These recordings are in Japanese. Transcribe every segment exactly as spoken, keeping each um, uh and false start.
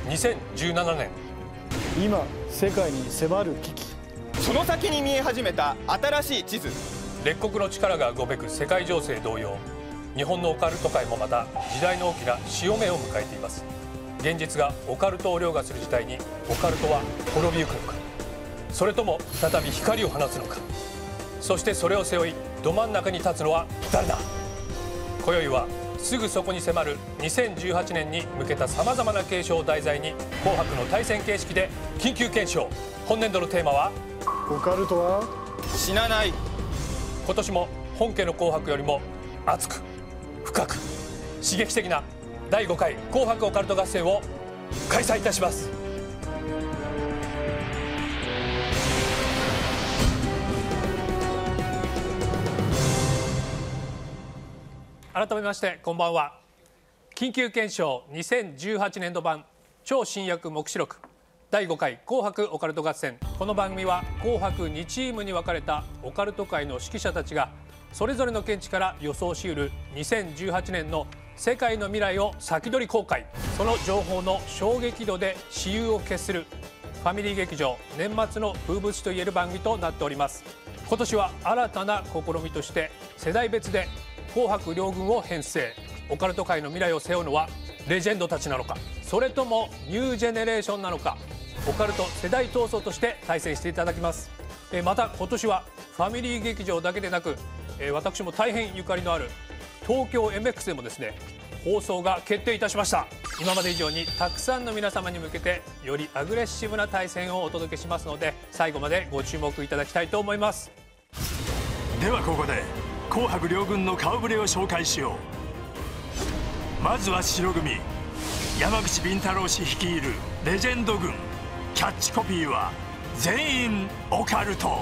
にせんじゅうななねん、 今世界に迫る危機、 その先に見え始めた新しい地図。 列国の力がうごめく世界情勢同様、日本のオカルト界もまた時代の大きな潮目を迎えています。現実がオカルトを凌駕する時代にオカルトは滅びゆくのか、それとも再び光を放つのか。そしてそれを背負いど真ん中に立つのは誰だ。今宵はすぐそこに迫るにせんじゅうはちねんに向けたさまざまな継承を題材に紅白の対戦形式で緊急検証。本年度のテーマはオカルトは死なない。 今年も本家の紅白よりも熱く深く刺激的なだいごかい紅白オカルト合戦を開催いたします。改めましてこんばんは。緊急検証にせんじゅうはちねんど版超新薬目視録だいごかい紅白オカルト合戦。この番組は紅白にチームに分かれたオカルト界の指揮者たちがそれぞれの見地から予想しうるにせんじゅうはちねんの世界の未来を先取り公開。その情報の衝撃度で雌雄を決するファミリー劇場年末の風物詩といえる番組となっております。今年は新たな試みとして世代別で紅白両軍を編成。オカルト界の未来を背負うのはレジェンドたちなのか、それともニュージェネレーションなのか、オカルト世代闘争として対戦していただきます。また今年はファミリー劇場だけでなく、私も大変ゆかりのある東京 エムエックス でもですね放送が決定いたしました。今まで以上にたくさんの皆様に向けてよりアグレッシブな対戦をお届けしますので、最後までご注目いただきたいと思います。 ではここで紅白両軍の顔ぶれを紹介しよう。まずは白組、山口敏太郎氏率いるレジェンド軍。キャッチコピーは全員オカルト。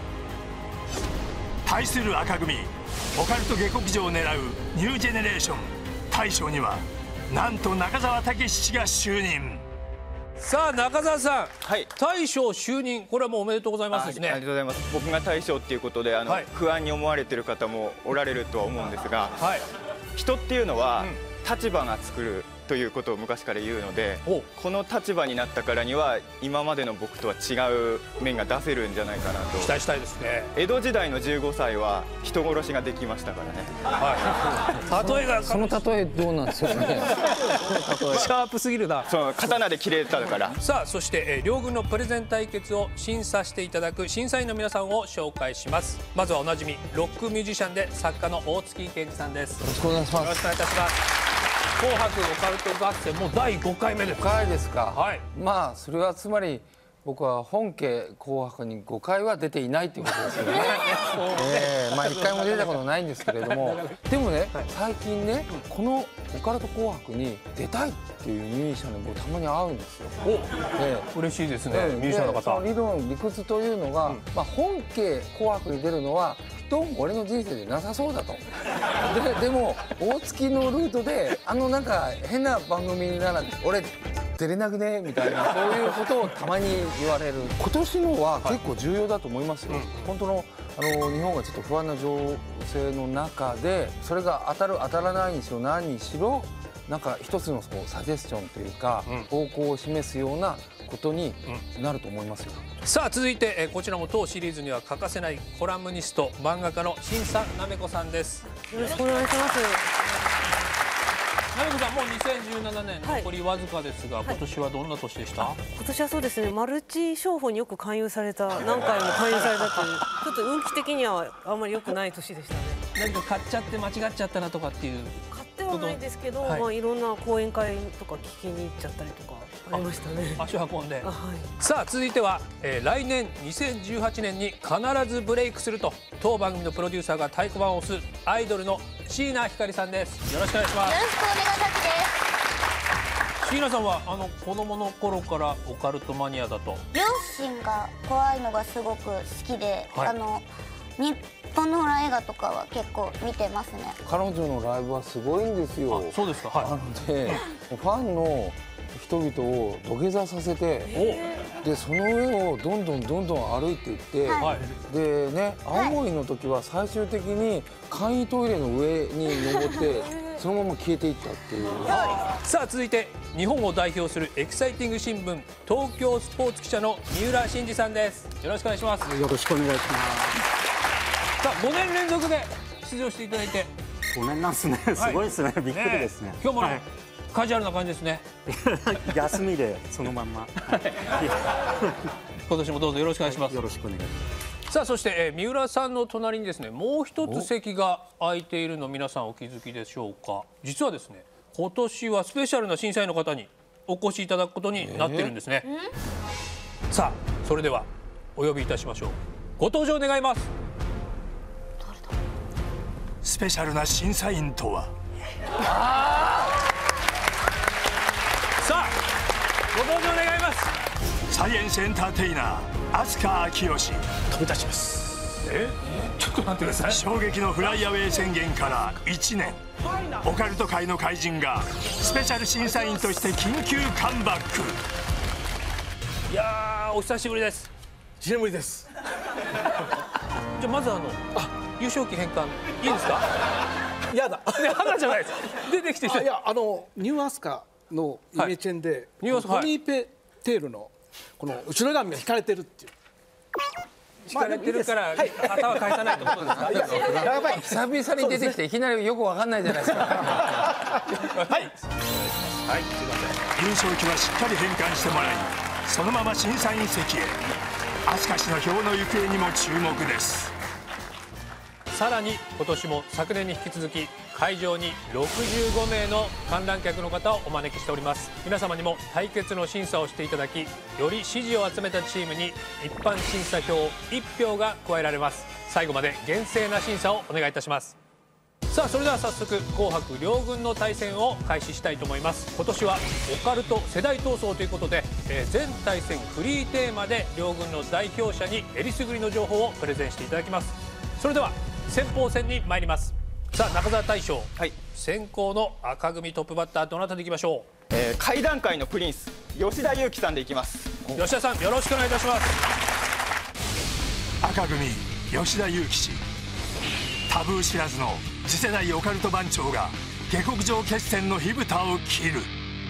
対する赤組、オカルト下克上を狙うニュージェネレーション。大将にはなんと中澤武史氏が就任。 さあ中澤さん、 はい、 大将就任、これはもうおめでとうございますですね。 ありがとうございます。僕が大将っていうことであの、はい、不安に思われてる方もおられるとは思うんですが、はい、人っていうのは、うん、立場が作るということを昔から言うので、この立場になったからには今までの僕とは違う面が出せるんじゃないかなと。 期待したいですね。 江戸時代のじゅうごさいは人殺しができましたからね。 はい、例えがその例えどうなんですよね。 シャープすぎるな。 そう、刀で切れたから。 さあそして、えー、両軍のプレゼン対決を審査していただく審査員の皆さんを紹介します。まずはおなじみロックミュージシャンで作家の大月健二さんです。 よろしくお願いします。 よろしくお願いいたします。紅白オカルト合戦もうだいごかいめです。 ごかいですか。 はい。 まあそれはつまり僕は本家紅白にごかいは出ていないということですよね。えー、まあいっかいも出たことないんですけれども、でもね、最近ね、このオカルト紅白に出たいっていうミュージシャンに僕たまに会うんですよ。 お、えー、嬉しいですね、ミュージシャンの方。 その理論理屈というのが、うん、まあ本家紅白に出るのはどうも俺の人生でなさそうだと。で, でも大月のルートであのなんか変な番組なら俺出れなくねみたいな、そういうことをたまに言われる。今年のは結構重要だと思いますよ。はい、本当のあの日本がちょっと不安な情勢の中で、それが当たる当たらないにしろ何にしろ、なんか一つのそのサジェスションというか、うん、方向を示すようなことになると思いますよ。 うん、さあ続いて、えこちらも当シリーズには欠かせないコラムニスト漫画家の新佐なめこさんです。 よろしくお願いします。 なめこさん、もうにせんじゅうななねん残りわずかですが、はい、今年はどんな年でした？はい、 今年はそうですね、マルチ商法によく勧誘された、何回も勧誘されたという、ちょっと運気的にはあんまり良くない年でしたね。 何か買っちゃって間違っちゃったなとかっていう？ 買ってはないですけど、はい、まあいろんな講演会とか聞きに行っちゃったりとかありましたね。 足を運んで。 はい、 さあ続いては、えー、来年にせんじゅうはちねんに必ずブレイクすると当番組のプロデューサーが太鼓判を押すアイドルの椎名ひかりさんです。よろしくお願いします。 よろしくお願いします。 椎名さんはあの子供の頃からオカルトマニアだと。 両親が怖いのがすごく好きで、はい、あの日本のホラー映画とかは結構見てますね。 彼女のライブはすごいんですよ。 あ、そうですか。はい、 なのでファンの人々を土下座させて、でその上をどんどんどんどん歩いていって、はい、でね、青森の時は最終的に簡易トイレの上に登ってそのまま消えていったっていう。 さあ続いて日本を代表するエキサイティング新聞東京スポーツ記者の三浦真嗣さんです。よろしくお願いします。 よろしくお願いします。 さあごねん連続で出場していただいてごねんなんすね。すごいですね。びっくりですね。 今日もはいカジュアルな感じですね。 休みでそのまんま。 今年もどうぞよろしくお願いします。 よろしくお願いします。 さあそして、えー、三浦さんの隣にですねもう一つ席が空いているの皆さんお気づきでしょうか。実はですね今年はスペシャルな審査員の方にお越しいただくことになってるんですね、えー、さあそれではお呼びいたしましょう。ご登場願います。 スペシャルな審査員とは。 さあご登場願います。 サイエンスエンターテイナー飛鳥明義。 飛び出します。えちょっと待ってください。 衝撃のフライアウェイ宣言からいちねん、オカルト界の怪人がスペシャル審査員として緊急カムバック。 いやーお久しぶりです。 いちねんぶりです。 じゃあまずあのあ優勝旗返還いいですか。 やだやだじゃないです。出てきていやあのニューアスカのイメチェンで、はい、 ニューアスカトニーペテールのこの後ろ髪が引かれてるっていう。 引かれてるから、はい、頭返さないってことですか。 やばい久々に出てきていきなりよくわかんないじゃないですか。 はいはいすいません。 優勝旗はしっかり返還してもらいそのまま審査員席へ。飛鳥氏の票の行方にも注目です。 さらに今年も昨年に引き続き会場にろくじゅうごめいの観覧客の方をお招きしております。皆様にも対決の審査をしていただきより支持を集めたチームに一般審査票いちひょうが加えられます。最後まで厳正な審査をお願いいたします。さあそれでは早速紅白両軍の対戦を開始したいと思います。今年はオカルト世代闘争ということで、えー、全対戦フリーテーマで両軍の代表者にえりすぐりの情報をプレゼンしていただきます。それでは先鋒戦に参ります。さあ中澤大将、はい、先行の赤組トップバッターどなたでいきましょう。 えー、怪談界のプリンス吉田裕樹さんでいきます。 吉田さんよろしくお願いいたします。 赤組吉田裕樹氏、タブー知らずの次世代オカルト番長が下克上決戦の火蓋を切る。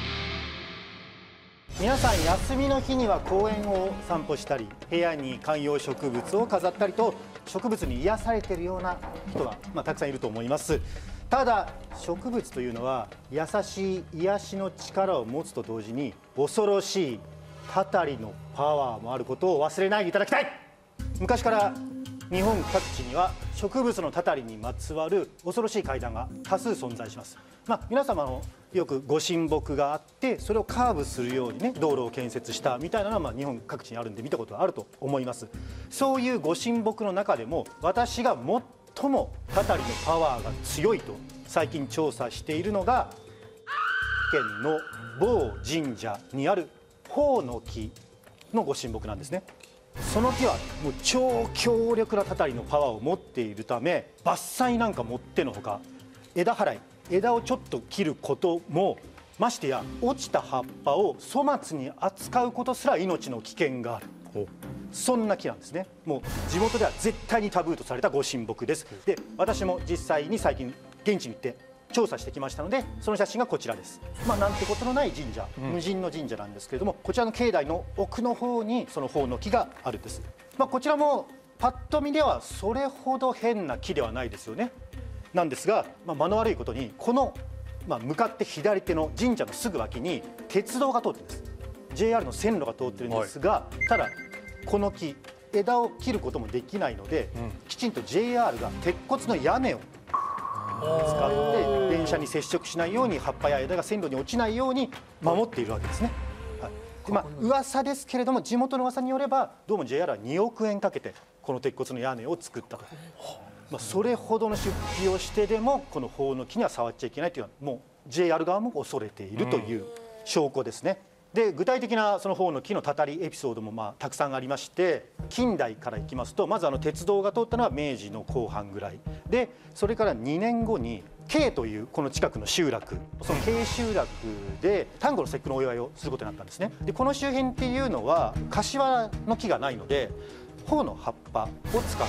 皆さん休みの日には公園を散歩したり部屋に観葉植物を飾ったりと植物に癒されているような人が、まあ、たくさんいると思います。ただ植物というのは優しい癒しの力を持つと同時に恐ろしいたたりのパワーもあることを忘れないでいただきたい。昔から日本各地には植物のたたりにまつわる恐ろしい怪談が多数存在します。まあ、皆様のよくご神木があってそれをカーブするようにね道路を建設したみたいなのはまあ日本各地にあるんで見たことがあると思います。そういうご神木の中でも私が最もたたりのパワーが強いと最近調査しているのが県の某神社にあるホオの木のご神木なんですね。その木はもう超強力なたたりのパワーを持っているため伐採なんかもってのほか枝払い枝をちょっと切ることもましてや落ちた葉っぱを粗末に扱うことすら命の危険がある、そんな木なんですね。もう地元では絶対にタブーとされたご神木です。で私も実際に最近現地に行って調査してきましたのでその写真がこちらです。まあなんてことのない神社、無人の神社なんですけれどもこちらの境内の奥の方にそのホオの木があるんです。まあこちらもパッと見ではそれほど変な木ではないですよね。なんですが、まあ、間の悪いことにこの、まあ、向かって左手の神社のすぐ脇に鉄道が通ってるんです。 ジェイアール の線路が通ってるんですが、はい、ただこの木枝を切ることもできないので、うん、きちんと ジェイアール が鉄骨の屋根を使って電車に接触しないように葉っぱや枝が線路に落ちないように守っているわけですね。はい、でまあ噂ですけれども地元の噂によればどうも ジェイアール はにおくえんかけてこの鉄骨の屋根を作ったと。まあそれほどの出費をしてでもこのホオの木には触っちゃいけないというのはもう ジェイアール 側も恐れているという証拠ですね。で具体的なそのホオの木のたたりエピソードもまあたくさんありまして近代からいきますとまずあの鉄道が通ったのは明治の後半ぐらいでそれからにねんごにKというこの近くの集落その K 集落で端午の節句のお祝いをすることになったんですね。でこの周辺っていうのは柏の木がないのでホオの葉っぱを使うっ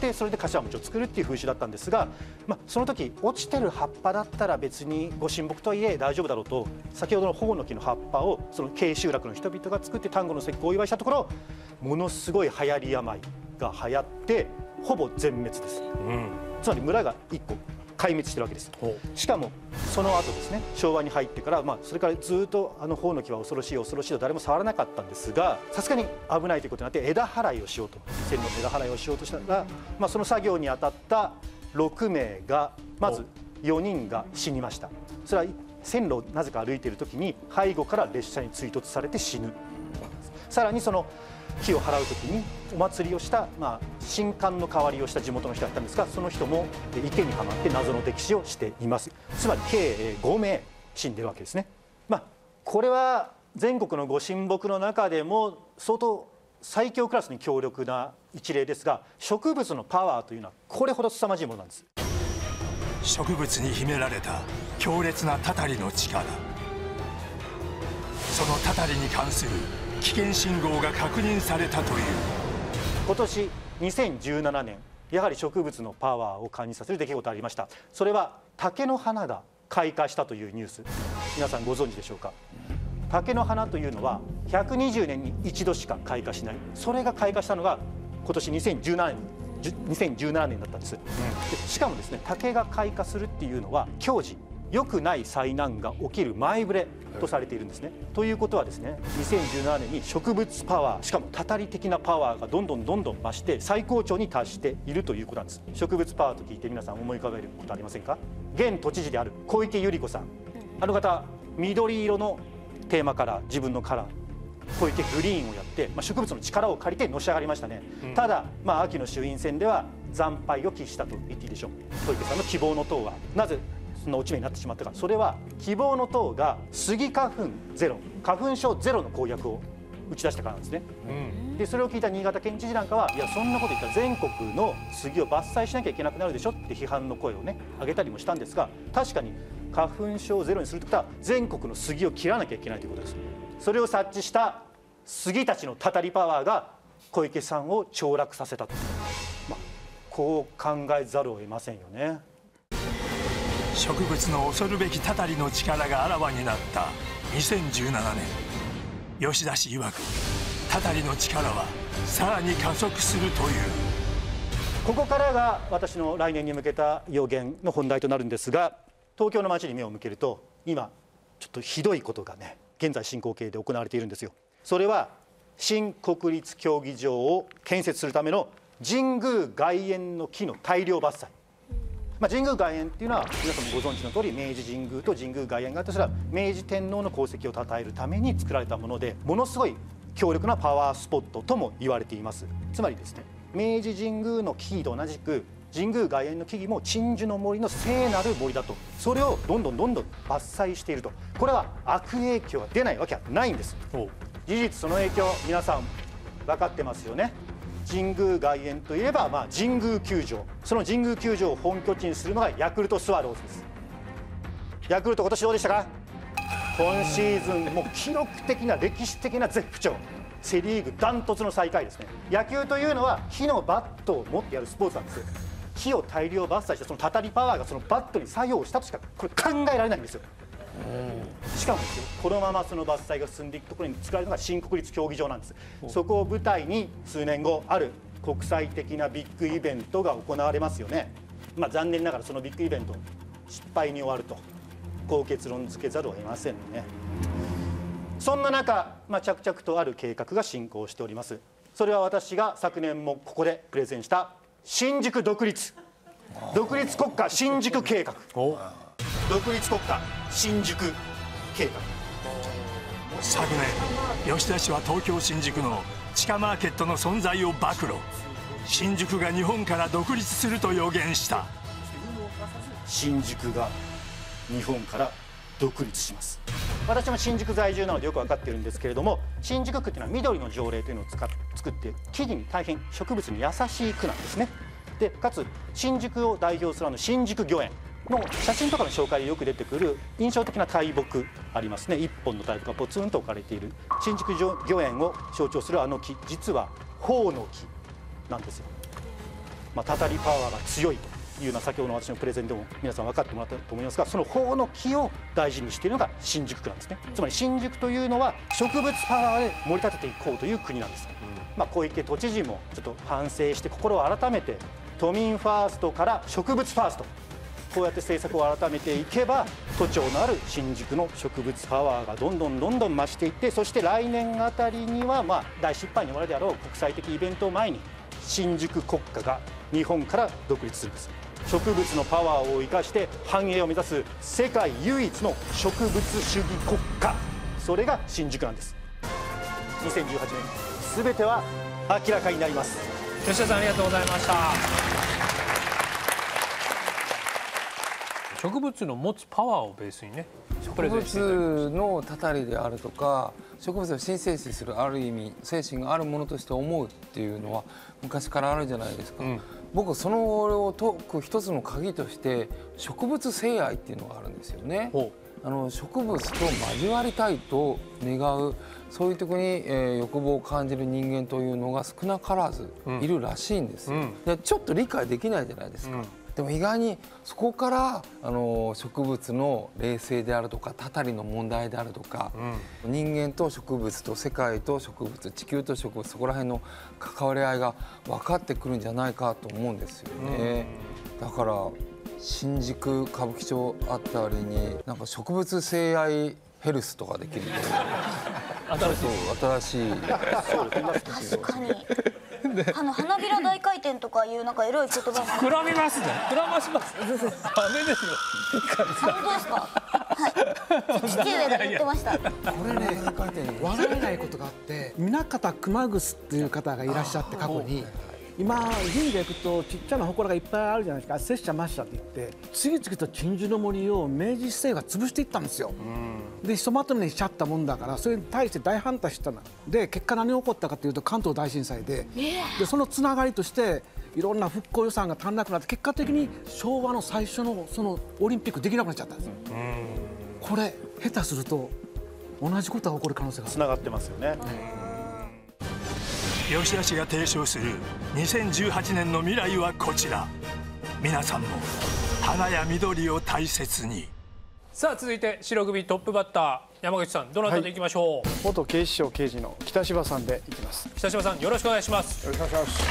ってそれで柏餅を作るっていう風習だったんですが、まあ、その時落ちてる葉っぱだったら別にご神木とはいえ大丈夫だろうと先ほどのホウノキの葉っぱをその慶集落の人々が作って端午の節句をお祝いしたところものすごい流行り病が流行ってほぼ全滅です、うん、つまり村がいっこ壊滅してるわけです。しかもその後ですね昭和に入ってから、まあ、それからずっとあのホウノキは恐ろしい恐ろしいと誰も触らなかったんですがさすがに危ないということになって枝払いをしようと線路の枝払いをしようとしたら、まあ、その作業に当たったろくめいがまずよにんが死にました。それは線路をなぜか歩いている時に背後から列車に追突されて死ぬ。さらにその木を払う時にお祭りをした、まあ、神官の代わりをした地元の人だったんですがその人も池にはまって謎の溺死をしています。つまり計ごめい死んでるわけですね。まあ、これは全国のご神木の中でも相当最強クラスに強力な一例ですが植物のパワーというのはこれほど凄まじいものなんです。 植物に秘められた強烈なたたりの力、そのたたりに関する危険信号が確認されたという。 今年にせんじゅうななねんやはり植物のパワーを感じさせる出来事がありました。それは竹の花が開花したというニュース、皆さんご存知でしょうか。竹の花というのはひゃくにじゅうねんに一度しか開花しない。それが開花したのが今年にせんじゅうななねんにせんじゅうななねんだったんです、うん、でしかもですね竹が開花するっていうのは矜持良くない災難が起きる前触れとされているんですね。ということはですねにせんじゅうななねんに植物パワーしかもたたり的なパワーがどんどんどんどん増して最高潮に達しているということなんです。植物パワーと聞いて皆さん思い浮かべることありませんか。現都知事である小池百合子さん、あの方緑色のテーマカラー自分のカラー小池グリーンをやって、まあ、植物の力を借りてのし上がりましたね、うん、ただ、まあ、秋の衆院選では惨敗を喫したと言っていいでしょう。小池さんの希望の党はなぜそんな落ち目になってしまったか。それは希望の党がスギ花粉ゼロ花粉症ゼロの公約を打ち出したからなんですね、うん、でそれを聞いた新潟県知事なんかはいやそんなこと言ったら全国の杉を伐採しなきゃいけなくなるでしょって批判の声をね上げたりもしたんですが確かに花粉症ゼロにするということは全国の杉を切らなきゃいけないということです。それを察知した杉たちのたたりパワーが小池さんを凋落させたと、まあ、こう考えざるを得ませんよね。 植物の恐るべきたたりの力があらわになったにせんじゅうななねん、吉田氏曰くたたりの力はさらに加速するという。 ここからが私の来年に向けた予言の本題となるんですが東京の街に目を向けると今ちょっとひどいことがね現在進行形で行われているんですよ。それは新国立競技場を建設するための神宮外苑の木の大量伐採、まあ、神宮外苑っていうのは皆さんもご存知の通り明治神宮と神宮外苑があってそれは明治天皇の功績を称えるために作られたものでものすごい強力なパワースポットとも言われています。つまりですね明治神宮の木々と同じく神宮外苑の木々も鎮守の森の聖なる森だとそれをどんどんどんどん伐採しているとこれは悪影響が出ないわけはないんです。事実その影響皆さん分かってますよね。神宮外苑といえば、まあ、神宮球場その神宮球場を本拠地にするのがヤクルトスワローズです。ヤクルト今年どうでしたか。今シーズンもう記録的な歴史的な絶不調セ・リーグダントツの最下位ですね。野球というのは木のバットを持ってやるスポーツなんですよ。木を大量伐採してそのたたりパワーがそのバットに作用したとしかこれ考えられないんですよ。しかもですよこのままその伐採が進んでいくところに作られるのが新国立競技場なんです。そこを舞台に数年後ある国際的なビッグイベントが行われますよね。まあ残念ながらそのビッグイベント失敗に終わるとこう結論付けざるを得ませんね。そんな中、まあ、着々とある計画が進行しております。それは私が昨年もここでプレゼンした新宿独立独立国家新宿計画独立国家新宿計画。 昨年吉田氏は東京新宿の地下マーケットの存在を暴露。新宿が日本から独立すると予言した。 新宿が日本から独立します。私も新宿在住なのでよく分かっているんですけれども新宿区っていうのは緑の条例というのを使っ作って木々に大変植物に優しい区なんですね。でかつ新宿を代表するあの新宿御苑の写真とかの紹介でよく出てくる印象的な大木ありますね。一本の大木がポツンと置かれている新宿御苑を象徴するあの木実はホウノキなんですよ。 まあ、たたりパワーが強いというような、先ほどの私のプレゼンでも皆さん分かってもらったと思いますが、その法の木を大事にしているのが新宿区なんですね。つまり新宿というのは植物パワーで盛り立てていこうという国なんです。まあ、小池都知事もちょっと反省して心を改めて、都民ファーストから植物ファースト、こうやって政策を改めていけば、都庁のある新宿の植物パワーがどんどんどんどん増していって、そして来年あたりには、まあ、大失敗に終わるであろう国際的イベントを前に、新宿国家が日本から独立するんです。植物のパワーを生かして繁栄を目指す世界唯一の植物主義国家、それが新宿なんです。にせんじゅうはちねん、全ては明らかになります。 吉田さん、ありがとうございました。植物の持つパワーをベースにね、 植物のたたりであるとか、植物を神聖視する、ある意味精神があるものとして思うっていうのは昔からあるじゃないですか。うん、僕そのを解く一つの鍵として植物性愛っていうのがあるんですよね。あの植物と交わりたいと願う、そういう時に、えー、欲望を感じる人間というのが少なからずいるらしいんですよ。うん、でちょっと理解できないじゃないですか。うん、でも意外にそこからあの植物の霊性であるとか、たたりの問題であるとか、うん、人間と植物と世界と植物、地球と植物、そこら辺の関わり合いが分かってくるんじゃないかと思うんですよね。うん、だから新宿歌舞伎町あたりになんか植物性愛ヘルスとかできると新しい新しい確かにあの花びら大回転とかいうなんかエロい言葉が膨らみますね。膨らまします。ダメですよ。 本当ですか。はい。父上が言ってました。 これね、笑えないことがあって、南方熊楠っていう方がいらっしゃって、過去に。今神社行くとちっちゃな祠がいっぱいあるじゃないですか。拙者末社って言って次々と鎮守の森を明治市政が潰していったんですよ。でひとまとめにしちゃったもんだから、それに対して大反対したので、結果何が起こったかというと関東大震災で、でそのつながりとしていろんな復興予算が足んなくなって、結果的に昭和の最初のそのオリンピックできなくなっちゃったんです。これ下手すると同じことが起こる可能性がつながってますよね。 吉田氏が提唱するにせんじゅうはちねんの未来はこちら。皆さんも花や緑を大切に。 さあ続いて白組トップバッター、山口さん、どなたでいきましょう。はい、 元警視庁刑事の北柴さんでいきます。 北柴さん、よろしくお願いします。 よろしくお願いします。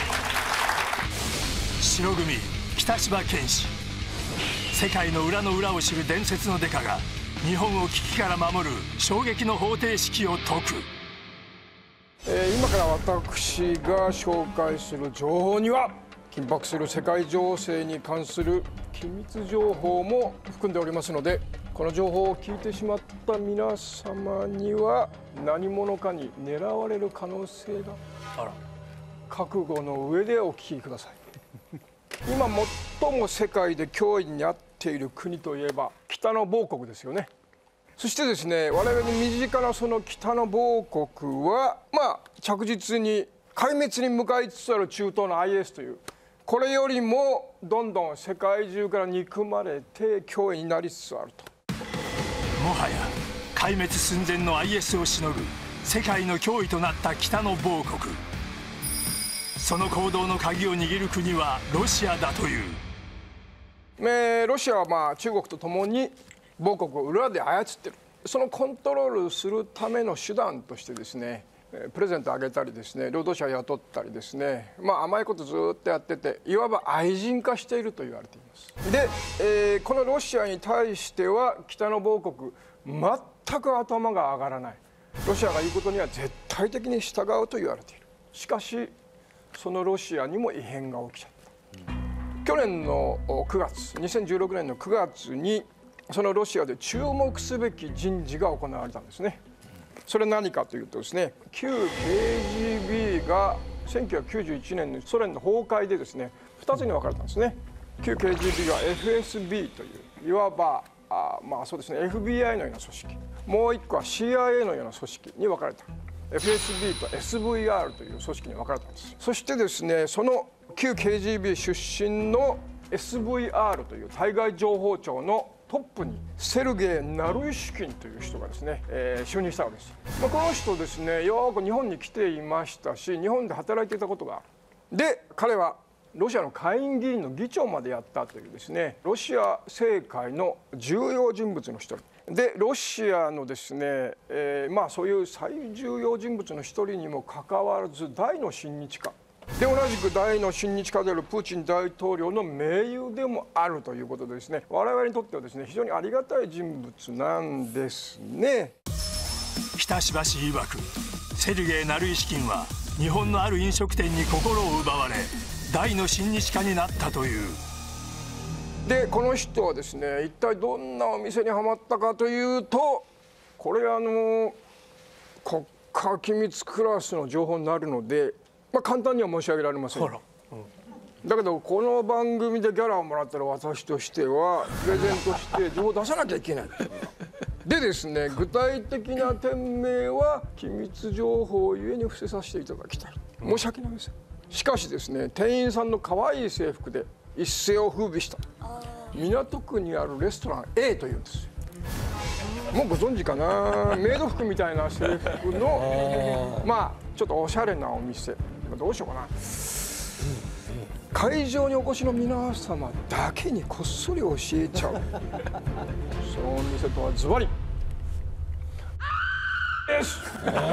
白組北柴健氏、世界の裏の裏を知る伝説のデカが日本を危機から守る衝撃の方程式を解く。 えー、今から私が紹介する情報には、緊迫する世界情勢に関する機密情報も含んでおりますので、この情報を聞いてしまった皆様には何者かに狙われる可能性があら、覚悟の上でお聞きください。今最も世界で脅威に遭っている国といえば北の某国ですよね。そしてですね、我々に身近なその北の某国は、まあ着実に壊滅に向かいつつある中東の アイエス という、これよりもどんどん世界中から憎まれて脅威になりつつあると。 もはや壊滅寸前の アイエス をしのぐ世界の脅威となった北の某国。その行動の鍵を握る国はロシアだという。 えー、ロシアはまあ中国とともに某国を裏で操っている。そのコントロールするための手段としてですね、プレゼントあげたりですね、労働者雇ったりですね、まあ甘いことずっとやってて、いわば愛人化していると言われています。で、えー、このロシアに対しては北の某国全く頭が上がらない。ロシアが言うことには絶対的に従うと言われている。しかしそのロシアにも異変が起きちゃった。去年のくがつ、にせんじゅうろくねんのくがつにそのロシアで注目すべき人事が行われたんですね。それ何かというとですね、旧 ケージービー がせんきゅうひゃくきゅうじゅういちねんのソ連の崩壊でですね、ふたつに分かれたんですね。旧 ケージービー は エフエスビー といういわばあまあそうですね エフビーアイ のような組織、もう一個は シーアイエー のような組織に分かれた。 エフエスビー と エスブイアール という組織に分かれたんです。そしてですね、その旧 ケージービー 出身の エスブイアール という対外情報庁のトップにセルゲイ・ナルイシュキンという人がですね、えー、就任したわけです。まあ、この人ですね、よく日本に来ていましたし、日本で働いていたことがある。で、彼はロシアの下院議員の議長までやったというですね、ロシア政界の重要人物の一人で、ロシアのですね、えー、まあそういう最重要人物の一人にもかかわらず大の親日家で、同じく大の親日家であるプーチン大統領の盟友でもあるということでですね、我々にとってはですね非常にありがたい人物なんですね。 北芝氏曰く、セルゲイ・ナルイシキンは日本のある飲食店に心を奪われ大の親日家になったという。 でこの人はですね、一体どんなお店にはまったかというと、これあの国家機密クラスの情報になるので、まあ、簡単には申し上げられません。うん、だけどこの番組でギャラをもらったら私としてはプレゼントして情報を出さなきゃいけない。でですね、具体的な店名は機密情報ゆえに伏せさせていただきたい。申し訳ないです。しかしですね、店員さんの可愛い制服で一世を風靡した港区にあるレストラン A というんですよ。もうご存知かな、メイド服みたいな制服のまあちょっとおしゃれなお店。どうしようかな、会場にお越しの皆様だけにこっそり教えちゃうそのお店とはズバリです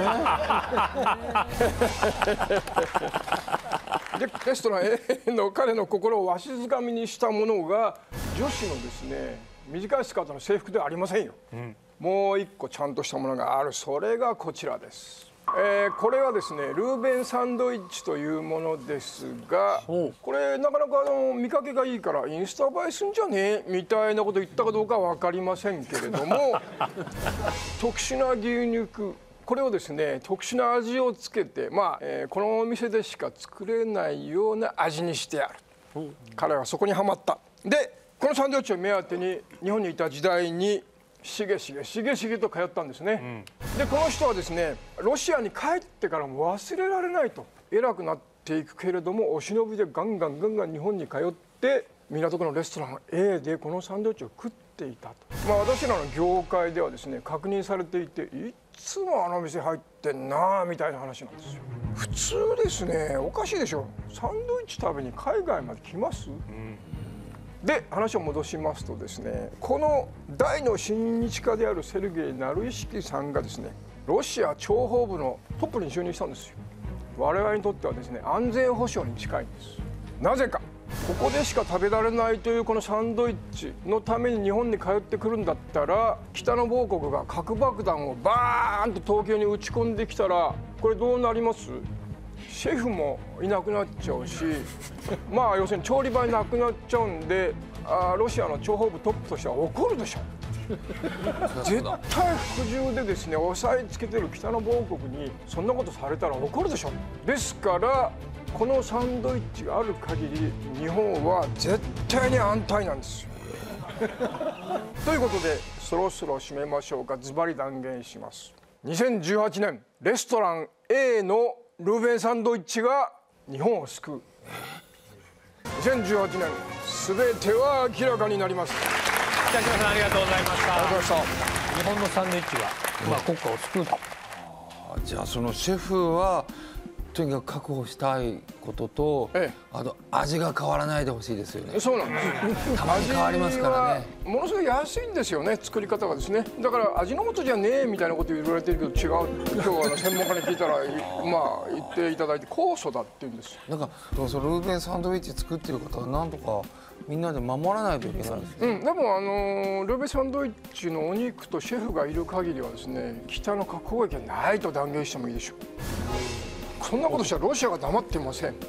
でレストラン A の彼の心をわしづかみにしたものが女子のですね短いスカートの制服ではありませんよ、うん、もう一個ちゃんとしたものがある。それがこちらです。えー、これはですねルーベンサンドイッチというものですが、これなかなかあの見かけがいいからインスタ映えすんじゃねえみたいなこと言ったかどうかは分かりませんけれども特殊な牛肉、これをですね特殊な味をつけて、まあえー、このお店でしか作れないような味にしてある。彼はそこにはまった。でこのサンドイッチを目当てに日本にいた時代にしげしげしげしげと通ったんですね、うん、でこの人はですねロシアに帰ってからも忘れられないと、偉くなっていくけれどもお忍びでガンガンガンガン日本に通って港区のレストラン A でこのサンドイッチを食っていたと。まあ私らの業界ではですね確認されていて、いつもあの店入ってんなみたいな話なんですよ。普通ですね、おかしいでしょ、サンドイッチ食べに海外まで来ます、うん、で話を戻しますとですね、この大の親日家であるセルゲイ・ナルイシキさんがですねロシア諜報部のトップに就任したんですよ。我々にとってはですね安全保障に近いんです。なぜかここでしか食べられないというこのサンドイッチのために日本に通ってくるんだったら、北の某国が核爆弾をバーンと東京に撃ち込んできたらこれどうなります？シェフもいなくなっちゃうしまあ要するに調理場になくなっちゃうんで、あロシアの諜報部トップとしては怒るでしょ絶対服従でですね押さえつけてる北の某国にそんなことされたら怒るでしょ。ですからこのサンドイッチがある限り日本は絶対に安泰なんですよということでそろそろ締めましょうか。ズバリ断言します。にせんじゅうはちねんレストラン A のルーベンサンドイッチが日本を救う。にせんじゅうはちねんすべては明らかになります。 北島さんありがとうございました。 ありがとうございました。 日本のサンドイッチは、まあ、国家を救うと。 じゃあそのシェフはとにかく確保したいことと、ええ、あと味が変わらないでほしいですよね。 そうなんですたまに変わりますからね。 ものすごい安いんですよね、作り方がですね。だから味の素じゃねえみたいなこと言われてるけど違う。今日は専門家に聞いたらまあ言っていただいて酵素だって言うんですよ。 なんかそのルーベンサンドイッチ作ってる方はなんとかみんなで守らないといけないですね。 うん、でもあのルーベンサンドイッチのお肉とシェフがいる限りはですね北の核攻撃はないと断言してもいいでしょう。そんなことしたらロシアが黙ってません。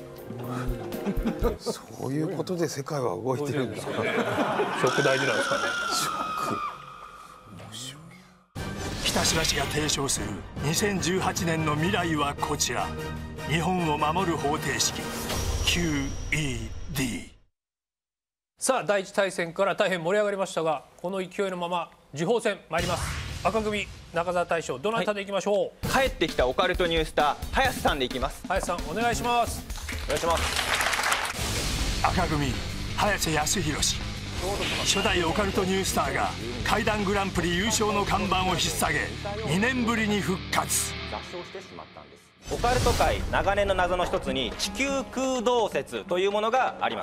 そういうことで世界は動いてるんですか。 ショック大事なんですかね。 ショック。 北芝氏が提唱するにせんじゅうはちねんの未来はこちら。日本を守る方程式 キューイーディー。 さあ第一大戦から大変盛り上がりましたが、この勢いのまま次鋒戦参ります。赤組中澤大将、どなたでいきましょう。 はい、帰ってきたオカルトニュースター早瀬さんでいきます。 早瀬さんお願いします。 お願いします。 赤組早瀬康弘氏、初代オカルトニュースターが怪談グランプリ優勝の看板を引っ提げにねんぶりに復活。 座礁してしまったんです。オカルト界長年の謎の一つに地球空洞説というものがあります。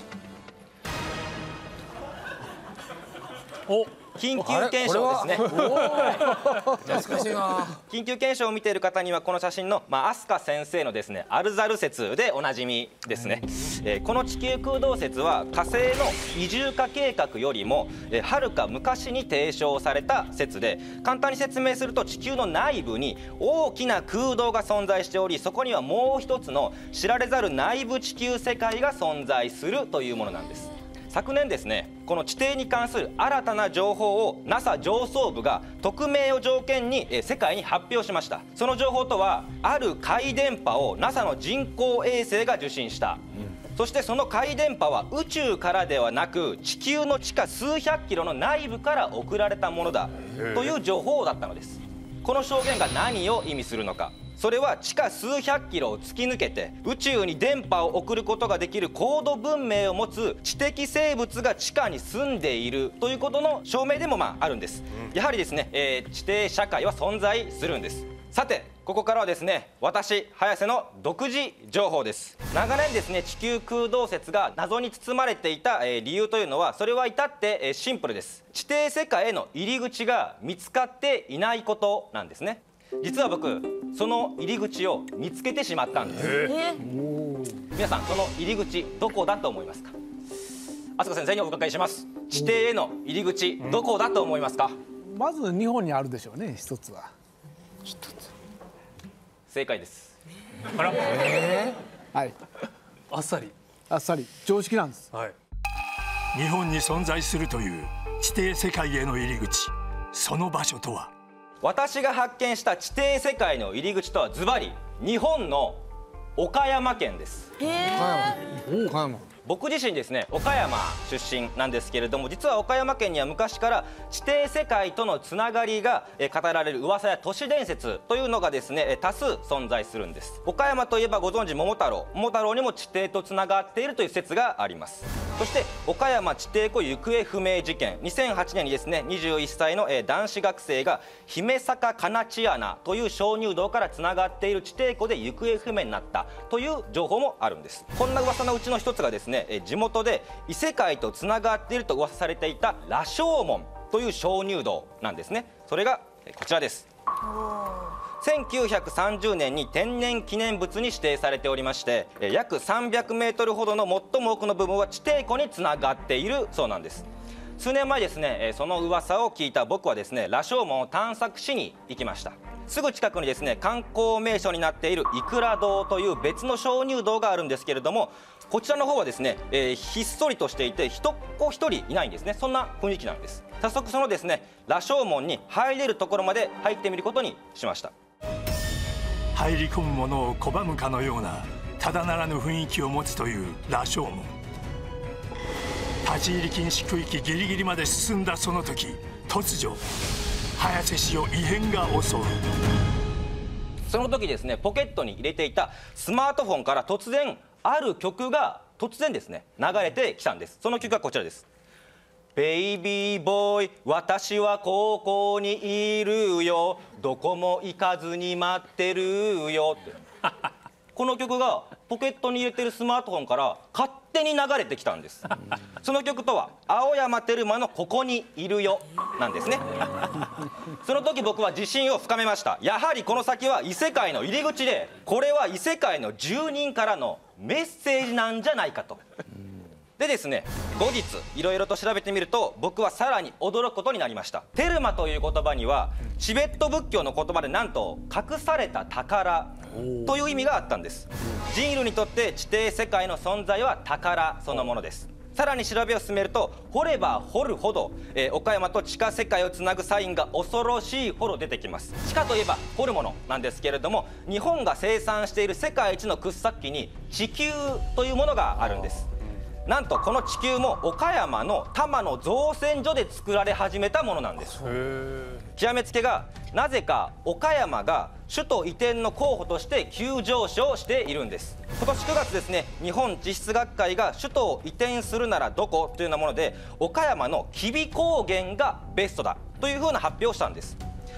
お緊急検証ですね。 懐かしいな。 緊急検証を見ている方にはこの写真の、まあ、飛鳥先生のですねアルザル説でおなじみですね、えー、この地球空洞説は火星の移住化計画よりもえー、はるか昔に提唱された説で、簡単に説明すると地球の内部に大きな空洞が存在しており、そこにはもう一つの知られざる内部地球世界が存在するというものなんです。昨年ですね、この地底に関する新たな情報を ナサ 上層部が匿名を条件に世界に発表しました。その情報とは、ある回電波を ナサ の人工衛星が受信した、うん、そしてその回電波は宇宙からではなく地球の地下数百キロの内部から送られたものだという情報だったのです。この証言が何を意味するのか。それは地下数百キロを突き抜けて宇宙に電波を送ることができる高度文明を持つ知的生物が地下に住んでいるということの証明でもまああるんです。やはりですね、えー、地底社会は存在するんです。さてここからはですね、私早瀬の独自情報です。長年ですね、地球空洞説が謎に包まれていた理由というのは、それは至ってシンプルです。地底世界への入り口が見つかっていないことなんですね。実は僕その入り口を見つけてしまったんです。皆さんその入り口どこだと思いますか？飛鳥先生にお伺いします。地底への入り口どこだと思いますか？ まず日本にあるでしょうね、一つは。 一つ。 正解です。 あら、 えー、はい。 あっさり。 あっさり常識なんです。 はい。 日本に存在するという地底世界への入り口、その場所とは。 私が発見した地底世界の入り口とはズバリ日本の岡山県です。 岡山。岡山。 僕自身ですね、岡山出身なんですけれども、実は岡山県には昔から地底世界とのつながりが語られる噂や都市伝説というのがですね多数存在するんです。岡山といえばご存知桃太郎、桃太郎にも地底とつながっているという説があります。そして岡山地底湖行方不明事件、にせんはちねんにですねにじゅういっさいの男子学生が姫坂かなち穴という鍾乳洞からつながっている地底湖で行方不明になったという情報もあるんです。こんな噂のうちの一つがですね、地元で異世界とつながっていると噂されていた羅生門という鍾乳洞なんですね。それがこちらです。せんきゅうひゃくさんじゅうねんに天然記念物に指定されておりまして、約さんびゃくメートルほどの最も奥の部分は地底湖につながっているそうなんです。数年前ですね、その噂を聞いた僕はですね羅生門を探索しに行きました。すぐ近くにですね観光名所になっているいくら堂という別の鍾乳洞があるんですけれども、こちらの方はですね、えー、ひっそりとしていて人っ子一人いないんですね。そんな雰囲気なんです。早速そのですね羅生門に入れるところまで入ってみることにしました。 入り込むものを拒むかのようなただならぬ雰囲気を持つという羅生門。立ち入り禁止区域ギリギリまで進んだその時、突如早瀬氏を異変が襲う。 その時ですねポケットに入れていたスマートフォンから突然ある曲が突然ですね流れてきたんです。その曲がこちらです。ベイビーボーイ私はここにいるよ、どこも行かずに待ってるよってこの曲がポケットに入れてるスマートフォンから勝手に流れてきたんです。その曲とは青山テルマのここにいるよなんですね。その時僕は自信を深めました。やはりこの先は異世界の入り口で、これは異世界の住人からのメッセージなんじゃないかと。でですね後日いろいろと調べてみると、僕はさらに驚くことになりました。テルマという言葉にはチベット仏教の言葉でなんと隠された宝という意味があったんです。人類にとって地底世界の存在は宝そのものです。さらに調べを進めると、掘れば掘るほど、えー、岡山と地下世界をつなぐサインが恐ろしいほど出てきます。地下といえば掘るものなんですけれども、日本が生産している世界一の掘削機に地球というものがあるんです。なんとこの地球も岡山の多摩の造船所で作られ始めたものなんです。極めつけがなぜか岡山が首都移転の候補として急上昇しているんです。今年くがつですね、日本地質学会が首都を移転するならどこというようなもので、岡山の吉備高原がベストだというふうな発表をしたんです。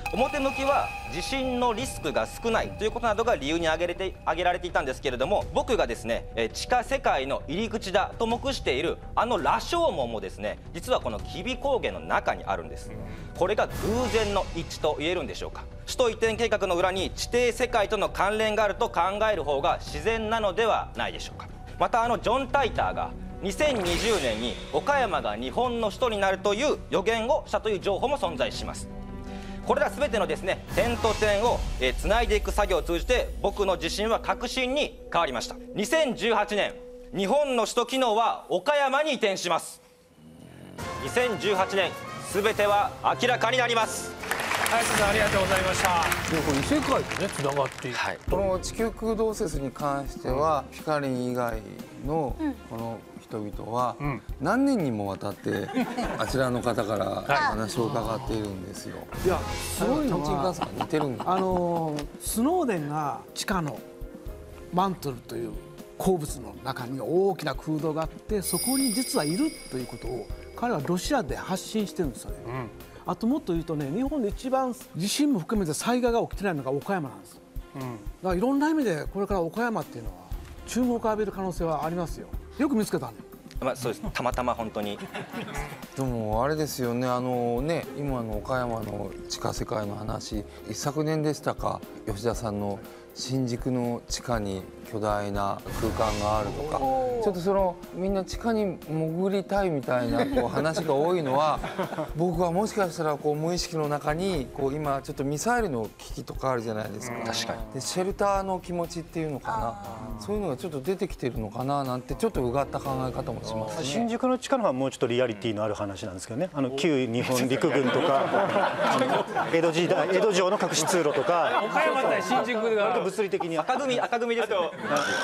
表向きは地震のリスクが少ないということなどが理由に挙げれて挙げられていたんですけれども、僕がですね地下世界の入り口だと目しているあの羅生門もですね、実はこの吉備高原の中にあるんです。これが偶然の一致と言えるんでしょうか。首都移転計画の裏に地底世界との関連があると考える方が自然なのではないでしょうか。またあのジョン・タイターがにせんにじゅうねんに岡山が日本の首都になるという予言をしたという情報も存在します。これら全てのですね点と点をえつないでいく作業を通じて、僕の自信は確信に変わりました。にせんじゅうはちねん、日本の首都機能は岡山に移転します。にせんじゅうはちねん、全ては明らかになります。 林さん、ありがとうございました。でもこれ異世界とねつながっている、 はい、この地球空洞説に関しては、ピカリン以外のこの人々は何年にもわたってあちらの方から話を伺っているんですよ。 いや、すごいのは似てるんあのスノーデンが地下のマントルという鉱物の中に大きな空洞があって、そこに実はいるということを彼はロシアで発信してるんですよね。うん、あともっと言うとね、日本で一番地震も含めて災害が起きてないのが岡山なんですよ。うん、だからいろんな意味でこれから岡山っていうのは注目を浴びる可能性はありますよ。よく見つけたね。 まあそうです。たまたま本当に。 でもあれですよね、あのね、今の岡山の地下世界の話、一昨年でしたか、吉田さんの新宿の地下に巨大な空間があるとか、ちょっとそのみんな地下に潜りたいみたいなこう話が多いのは僕はもしかしたらこう無意識の中にこう今ちょっとミサイルの危機とかあるじゃないですか。 確かに。 でシェルターの気持ちっていうのかな、そういうのがちょっと出てきてるのかななんてちょっとうがった考え方もしますね。 新宿の地下の方はもうちょっとリアリティのある話なんですけどね、あの旧日本陸軍とか江戸時代江戸城の隠し通路とか、 岡山対新宿が物理的に赤組赤組ですよ。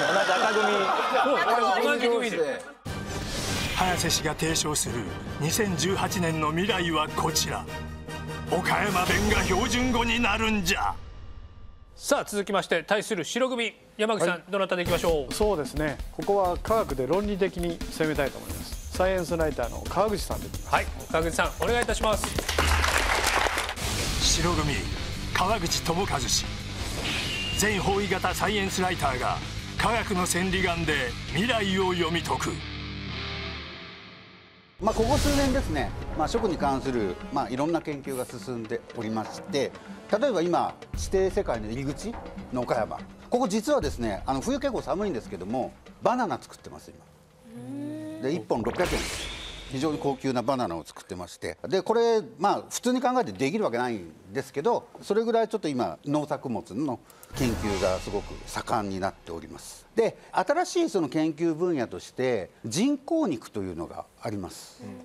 同じ組で早瀬氏が提唱するにせんじゅうはちねんの未来はこちら。岡山弁が標準語になるんじゃ。 さあ続きまして対する白組、山口さん、はい、どなたでいきましょう。 そうですね、ここは科学で論理的に攻めたいと思います。サイエンスライターの川口さんで。 はい、川口さんお願いいたします。 白組川口智和氏、全方位型サイエンスライターが科学の千里眼で未来を読み解く。 まあここ数年ですね、まあ、食に関する、まあ、いろんな研究が進んでおりまして、例えば今地底世界の入り口の岡山、ここ実はですね、あの冬結構寒いんですけどもバナナ作ってます今で。いっぽんろっぴゃくえん、非常に高級なバナナを作ってまして、でこれまあ普通に考えてできるわけないんですけど、それぐらいちょっと今農作物の研究がすごく盛んになっております。で新しいその研究分野として人工肉というのがあります。うん、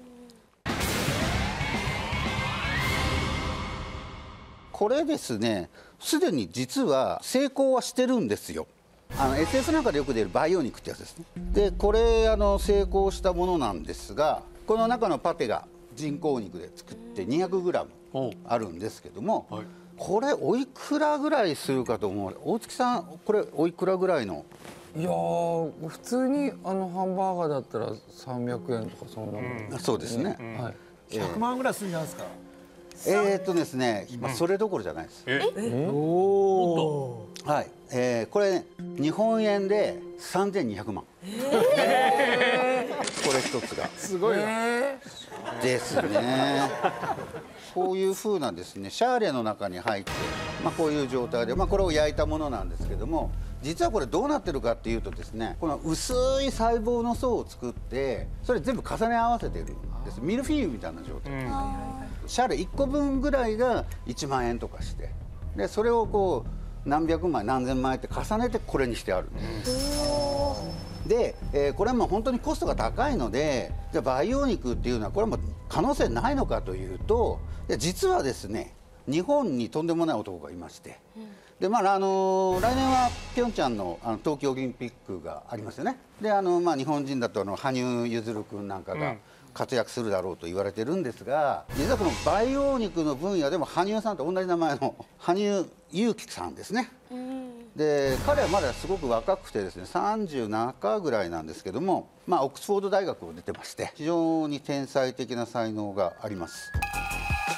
これですね、すでに実は成功はしてるんですよ。あの エスエフ なんかでよく出る培養肉ってやつですね。でこれあの成功したものなんですが、この中のパテが人工肉で作って にひゃくグラム あるんですけども、はい、これおいくらぐらいするかと思う。大月さん、これおいくらぐらいの？ いやー、普通にあのハンバーガーだったらさんびゃくえんとかそんなもん、 うん、そうですね、 うん、はい、 ひゃくまんぐらいするんじゃないですか。 えーっとですね、まあ、それどころじゃないです。 ええおお。はい、えー、これ、ね、日本円でさんぜんにひゃくまん。えー、これ一つが。 すごいな。 ですね。こういう風なですね、シャーレの中に入って、まあ、こういう状態で、まあ、これを焼いたものなんですけども、実はこれどうなってるかっていうとですね、この薄い細胞の層を作ってそれ全部重ね合わせてるんです。ミルフィーユみたいな状態、うん、シャーレいっこぶんぐらいがいちまんえんとかして、でそれをこう何百枚何千枚って重ねてこれにしてあるんです。で、えー、これはもう本当にコストが高いので、じゃあ培養肉っていうのはこれはもう可能性ないのかというと、実はですね、日本にとんでもない男がいまして、うん、でまああのー、来年はピョンチャンのあの冬季オリンピックがありますよね。であの、まあ、日本人だとあの羽生結弦君なんかが活躍するだろうと言われてるんですが、実はこの培養肉の分野でも羽生さんと同じ名前の羽生結弦さんですね。うん、で彼はまだすごく若くてですね、さんじゅうななぐらいなんですけども、まあ、オックスフォード大学を出てまして、非常に天才的な才能があります。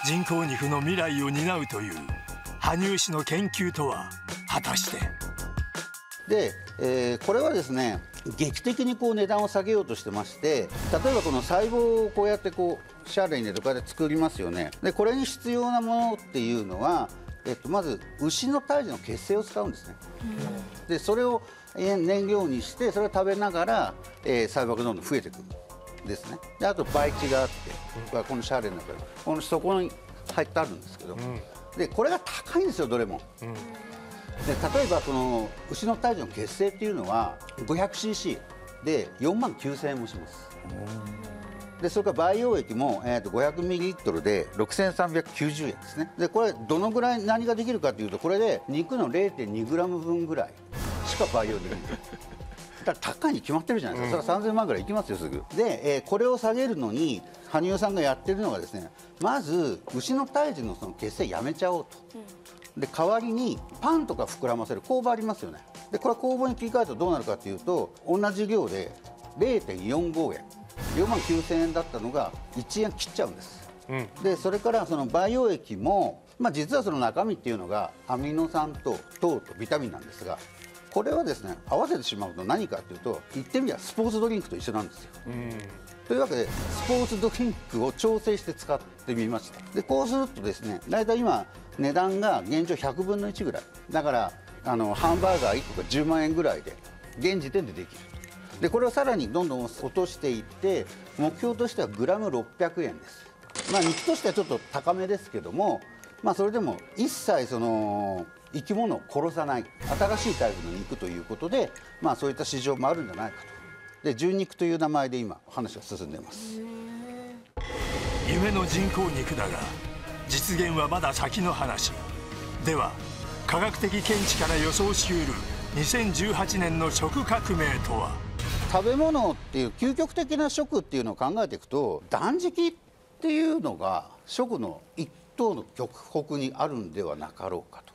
人工肉の未来を担うという羽生氏の研究とは果たして。 で、えー、これはですね劇的にこう値段を下げようとしてまして、例えばこの細胞をこうやってこうシャーレに入れてこうやって作りますよね。でこれに必要なものっていうのは、えっと、まず牛の胎児の血清を使うんですね。でそれを燃料にしてそれを食べながら、えー、細胞がどんどん増えていくんですね。であと培地があって、このシャーレの中でこの底に入ってあるんですけど、でこれが高いんですよどれも。で例えばこの牛の胎児の血清っていうのは ごひゃくシーシー でよんまんきゅうせんえんもします。でそれから培養液も、えー、とごひゃくミリリットルでろくせんさんびゃくきゅうじゅうえんですね。でこれどのぐらい何ができるかというと、これで肉の れいてんにグラム 分ぐらいしか培養できない。だから高いに決まってるじゃないですか。それはさんぜんまんぐらいいきますよすぐ。で、えー、これを下げるのに羽生さんがやってるのがですね、まず牛の胎児のその血清やめちゃおうと。で代わりにパンとか膨らませる酵母ありますよね。でこれは酵母に切り替えるとどうなるかというと、同じ量で れいてんよんごえん、よんまんきゅうせんえんだったのがいちえん切っちゃうんです。うん、でそれからその培養液も、まあ、実はその中身っていうのがアミノ酸と糖とビタミンなんですが、これはですね合わせてしまうと何かというと、言ってみればスポーツドリンクと一緒なんですよ。うんというわけでスポーツドリンクを調整して使ってみました。でこうするとですね、大体今値段が現状ひゃくぶんのいちぐらいだから、あのハンバーガーいっこがじゅうまんえんぐらいで現時点でできる。でこれをさらにどんどん落としていって、目標としてはグラムろっぴゃくえんです。まあ肉としてはちょっと高めですけども、まあそれでも一切その生き物を殺さない新しいタイプの肉ということで、まあそういった市場もあるんじゃないかと。で純肉という名前で今話が進んでいます。 夢の人工肉だが実現はまだ先の話では、科学的見地から予想しうるにせんじゅうはちねんの食革命とは。 食べ物っていう究極的な食っていうのを考えていくと、断食っていうのが食の一等の極北にあるんではなかろうかと。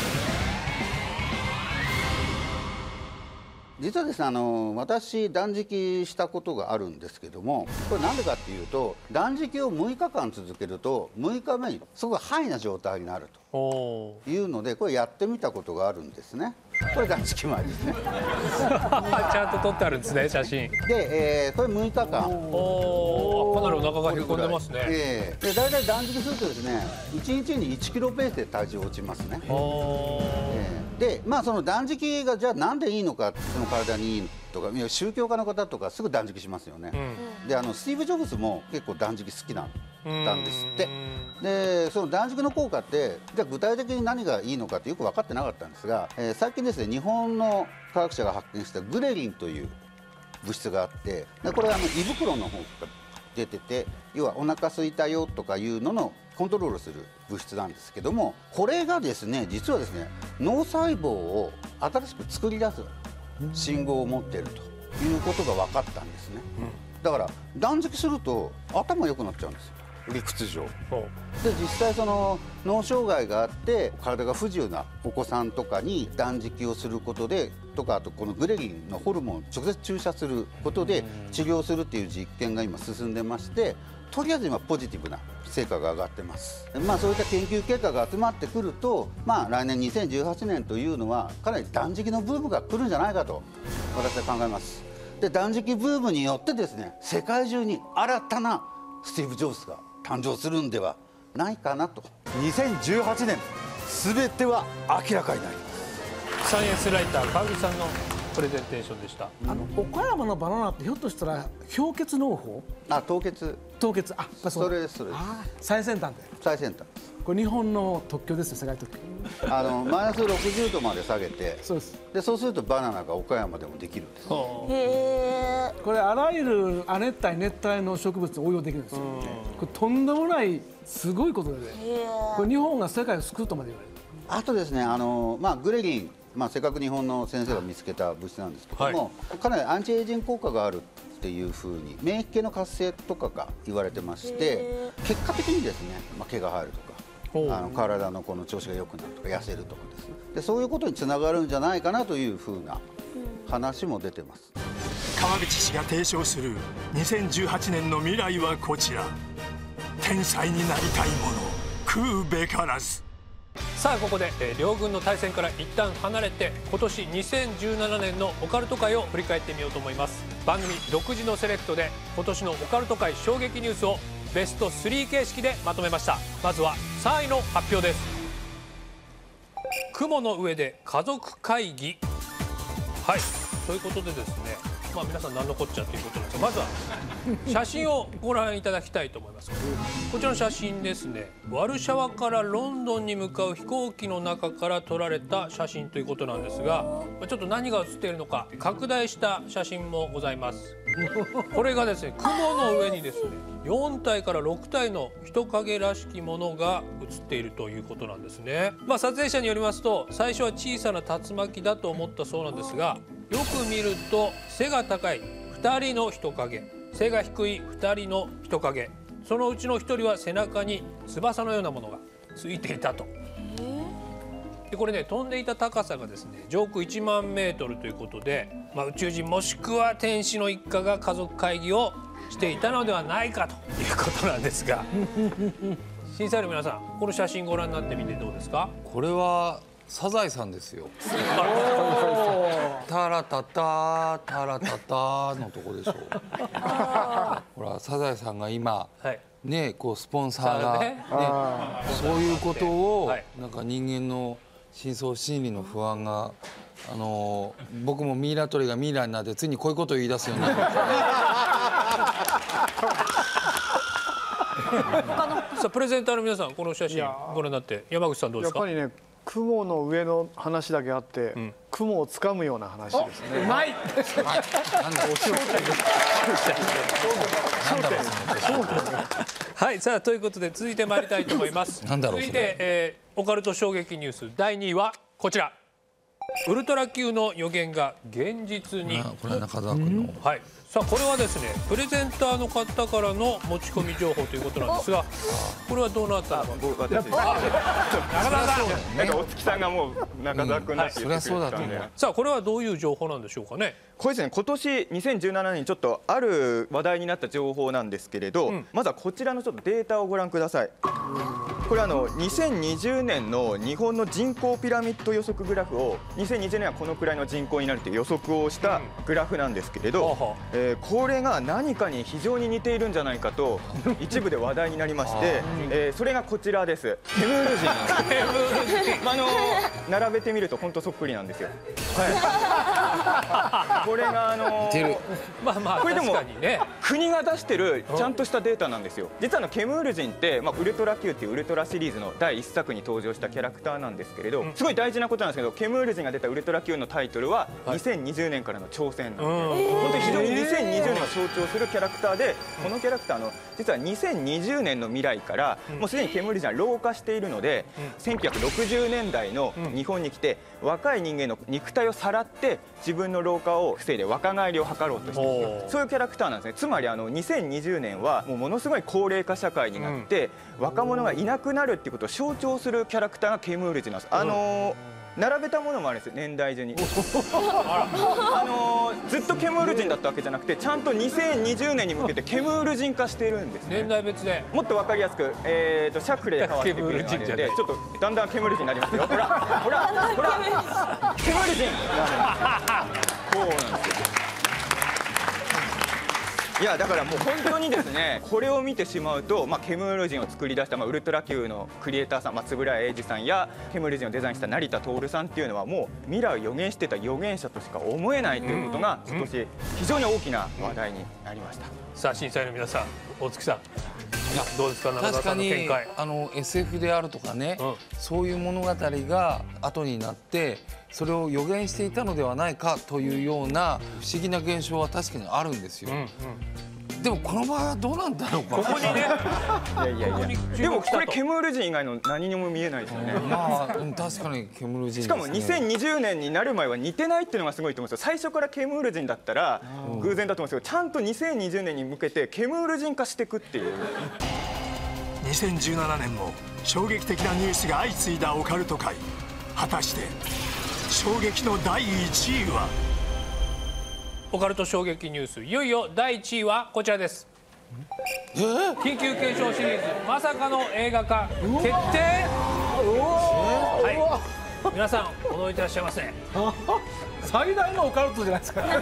実はですね、あの私断食したことがあるんですけども、これなんでかっていうと、断食をむいかかん続けるとむいかめにすごいハイな状態になるというので、これやってみたことがあるんですね。これ断食前ですね。ちゃんと撮ってあるんですね、写真で、えー、これむいかかん。 おお、かなりお腹がへこんでますね。 えー、で大体断食するとですね、いちにちにいちキロペースで体重落ちますね。えー、でまあその断食がじゃあなんでいいのか、その体にいいとか、宗教家の方とかすぐ断食しますよね。うん、であのスティーブ・ジョブズも結構断食好きなんですって。でその断食の効果ってじゃあ具体的に何がいいのかってよく分かってなかったんですが、えー、最近ですね日本の科学者が発見したグレリンという物質があって、でこれはあの胃袋の方から出てて、要はお腹空いたよとかいうののコントロールする物質なんですけども、これがですね実はですね脳細胞を新しく作り出す信号を持っているということが分かったんですね。うん、だから断食すると頭良くなっちゃうんですよ、理屈上。で実際その脳障害があって体が不自由なお子さんとかに断食をすることでとか、あとこのグレリンのホルモンを直接注射することで治療するっていう実験が今進んでまして、とりあえず今ポジティブな成果が上がってます。まあそういった研究結果が集まってくると、まあ来年にせんじゅうはちねんというのはかなり断食のブームが来るんじゃないかと私は考えます。で断食ブームによってですね、世界中に新たなスティーブ・ジョブズが誕生するんではないかなと。にせんじゅうはちねん全ては明らかになります。 サイエンスライター川口さんのプレゼンテーションでした。 あの岡山のバナナってひょっとしたら氷結農法？ あ、凍結。 凍結。あ、そう。 それですそれです。 最先端で。 最先端。 これ日本の特許ですよ、世界特許。 あのマイナスろくじゅうどまで下げて、 そうです。 でそうするとバナナが岡山でもできるんです。 へえ。これあらゆる亜熱帯熱帯の植物に応用できるんですよ。これとんでもないすごいことで、これ日本が世界を救うとまで言われる。 あとですね、あのまあグレリン、まあせっかく日本の先生が見つけた物質なんですけども、はい、かなりアンチエイジング効果があるっていうふうに免疫系の活性とかが言われてまして、結果的にですね、まあ毛が生えるとか。あの体のこの調子が良くなるとか痩せるとかですね、でそういうことにつながるんじゃないかなというふうな話も出てます。 川口氏が提唱するにせんじゅうはちねんの未来はこちら。天才になりたいもの。 食うべからず。 さあここで、えー、両軍の対戦から一旦離れて今年にせんじゅうななねんのオカルト界を振り返ってみようと思います。番組独自のセレクトで今年のオカルト界衝撃ニュースをベストスリー形式でまとめました。まずはさんいの発表です。雲の上で家族会議。はい、ということでですね、まあ皆さん何のこっちゃということなんですが、まずは写真をご覧いただきたいと思います。こちらの写真ですね、ワルシャワからロンドンに向かう飛行機の中から撮られた写真ということなんですが、ちょっと何が写っているのか拡大した写真もございます。これがですね、雲の上にですねよんたいからろくたいの人影らしきものが写っているということなんですね。まあ撮影者によりますと、最初は小さな竜巻だと思ったそうなんですが、よく見ると背が高いふたりの人影、背が低いふたりの人影、そのうちのひとりは背中に翼のようなものがついていたと。でこれね、飛んでいた高さがですね上空いちまんメートルということで、まあ、宇宙人もしくは天使の一家が家族会議をしていたのではないかということなんですが審査員の皆さん、この写真ご覧になってみてどうですか？ これはサザエさんですよ。タラタタタラタタのとこでしょう。ほらサザエさんが今、はい、ねこうスポンサーが、ねね、そういうことを、はい、なんか人間の深層心理の不安が、あのー、僕もミイラ取りがミイラになってついにこういうことを言い出すようになる。 さあプレゼンターの皆さん、この写真ご覧になって山口さんどうですか？ やっぱりね、雲の上の話だけあって、うん、雲をつかむような話ですね。 うまい。はい、さあということで続いてまいりたいと思います。 なんだろう続いて、えー、オカルト衝撃ニュースだいにいはこちら。ウルトラ Q の予言が現実に。 これは中澤君の。 はい。さあこれはですね、プレゼンターの方からの持ち込み情報ということなんですが、これはどうなったのか。 僕私です。中澤さん。なんかお月さんがもう中澤君だって言ってくれてたんで。 さあこれはどういう情報なんでしょうかね。 これですね、今年にせんじゅうななねんにちょっとある話題になった情報なんですけれど、うん、まずはこちらのちょっとデータをご覧ください。これあのにせんにじゅうねんの日本の人口ピラミッド予測グラフを、にせんにじゅうねんはこのくらいの人口になるという予測をしたグラフなんですけれど、うん、えー、これが何かに非常に似ているんじゃないかと一部で話題になりまして、えー、それがこちらです。ケムール人なんです。あの並べてみると本当そっくりなんですよ。はい。これがあのー、 まあまあこれでも確かにね、 国が出してるちゃんとしたデータなんですよ。実はあのケムール人って、まあ、ウルトラ Q っていうウルトラシリーズのだいいっさくに登場したキャラクターなんですけれど、すごい大事なことなんですけど、ケムール人が出たウルトラ Q のタイトルはにせんにじゅうねんからの挑戦なんで、本当に非常ににせんにじゅうねんを象徴するキャラクターで、このキャラクターの実はにせんにじゅうねんの未来からもうすでにケムール人は老化しているので、せんきゅうひゃくろくじゅうねんだいの日本に来て若い人間の肉体をさらって自分の老化を防いで若返りを図ろうとしている、そういうキャラクターなんですね。つまりあのにせんにじゅうねんはもうものすごい高齢化社会になって、うん、若者がいなくなるっていうことを象徴するキャラクターがケムール人なんです。あのー並べたものもあるんですよ、年代順に。あのー、ずっとケムール人だったわけじゃなくて、ちゃんとにせんにじゅうねんに向けてケムール人化しているんですね。 年代別でもっと分かりやすく、えーとシャクレで変わってくるので、ちょっとだんだんケムール人になりますよ。ほらほらほらケムール人こうなんですよ。いやだからもう本当にですね、これを見てしまうと、まあ、ケムール人を作り出した、まあ、ウルトラ Q のクリエイターさん、まあ、円谷英二さんやケムール人をデザインした成田徹さんっていうのは、もう未来を予言してた預言者としか思えないということが今年非常に大きな話題になりました。 さあ審査員の皆さん、大月さんどうですか、中澤さんの見解。 あの エスエフ であるとかね、うん、そういう物語が後になってそれを予言していたのではないかというような不思議な現象は確かにあるんですよ。うんうん、でもこの場合はどうなんだろうか。 ここにね。 いやいやいや。でもこれケムール人以外の何にも見えないですよね。 まあ確かにケムール人ですね。 しかもにせんにじゅうねんになる前は似てないっていうのがすごいと思うんですよ。最初からケムール人だったら偶然だと思うんですけど、ちゃんとにせんにじゅうねんに向けてケムール人化していくっていう。 にせんじゅうななねんも衝撃的なニュースが相次いだオカルト界。果たして衝撃のだいいちいは。 オカルト衝撃ニュース、いよいよだいいちいはこちらです。 緊急検証シリーズまさかの映画化決定。はい、皆さん驚いてらっしゃいませ。 最大のオカルトじゃないですか。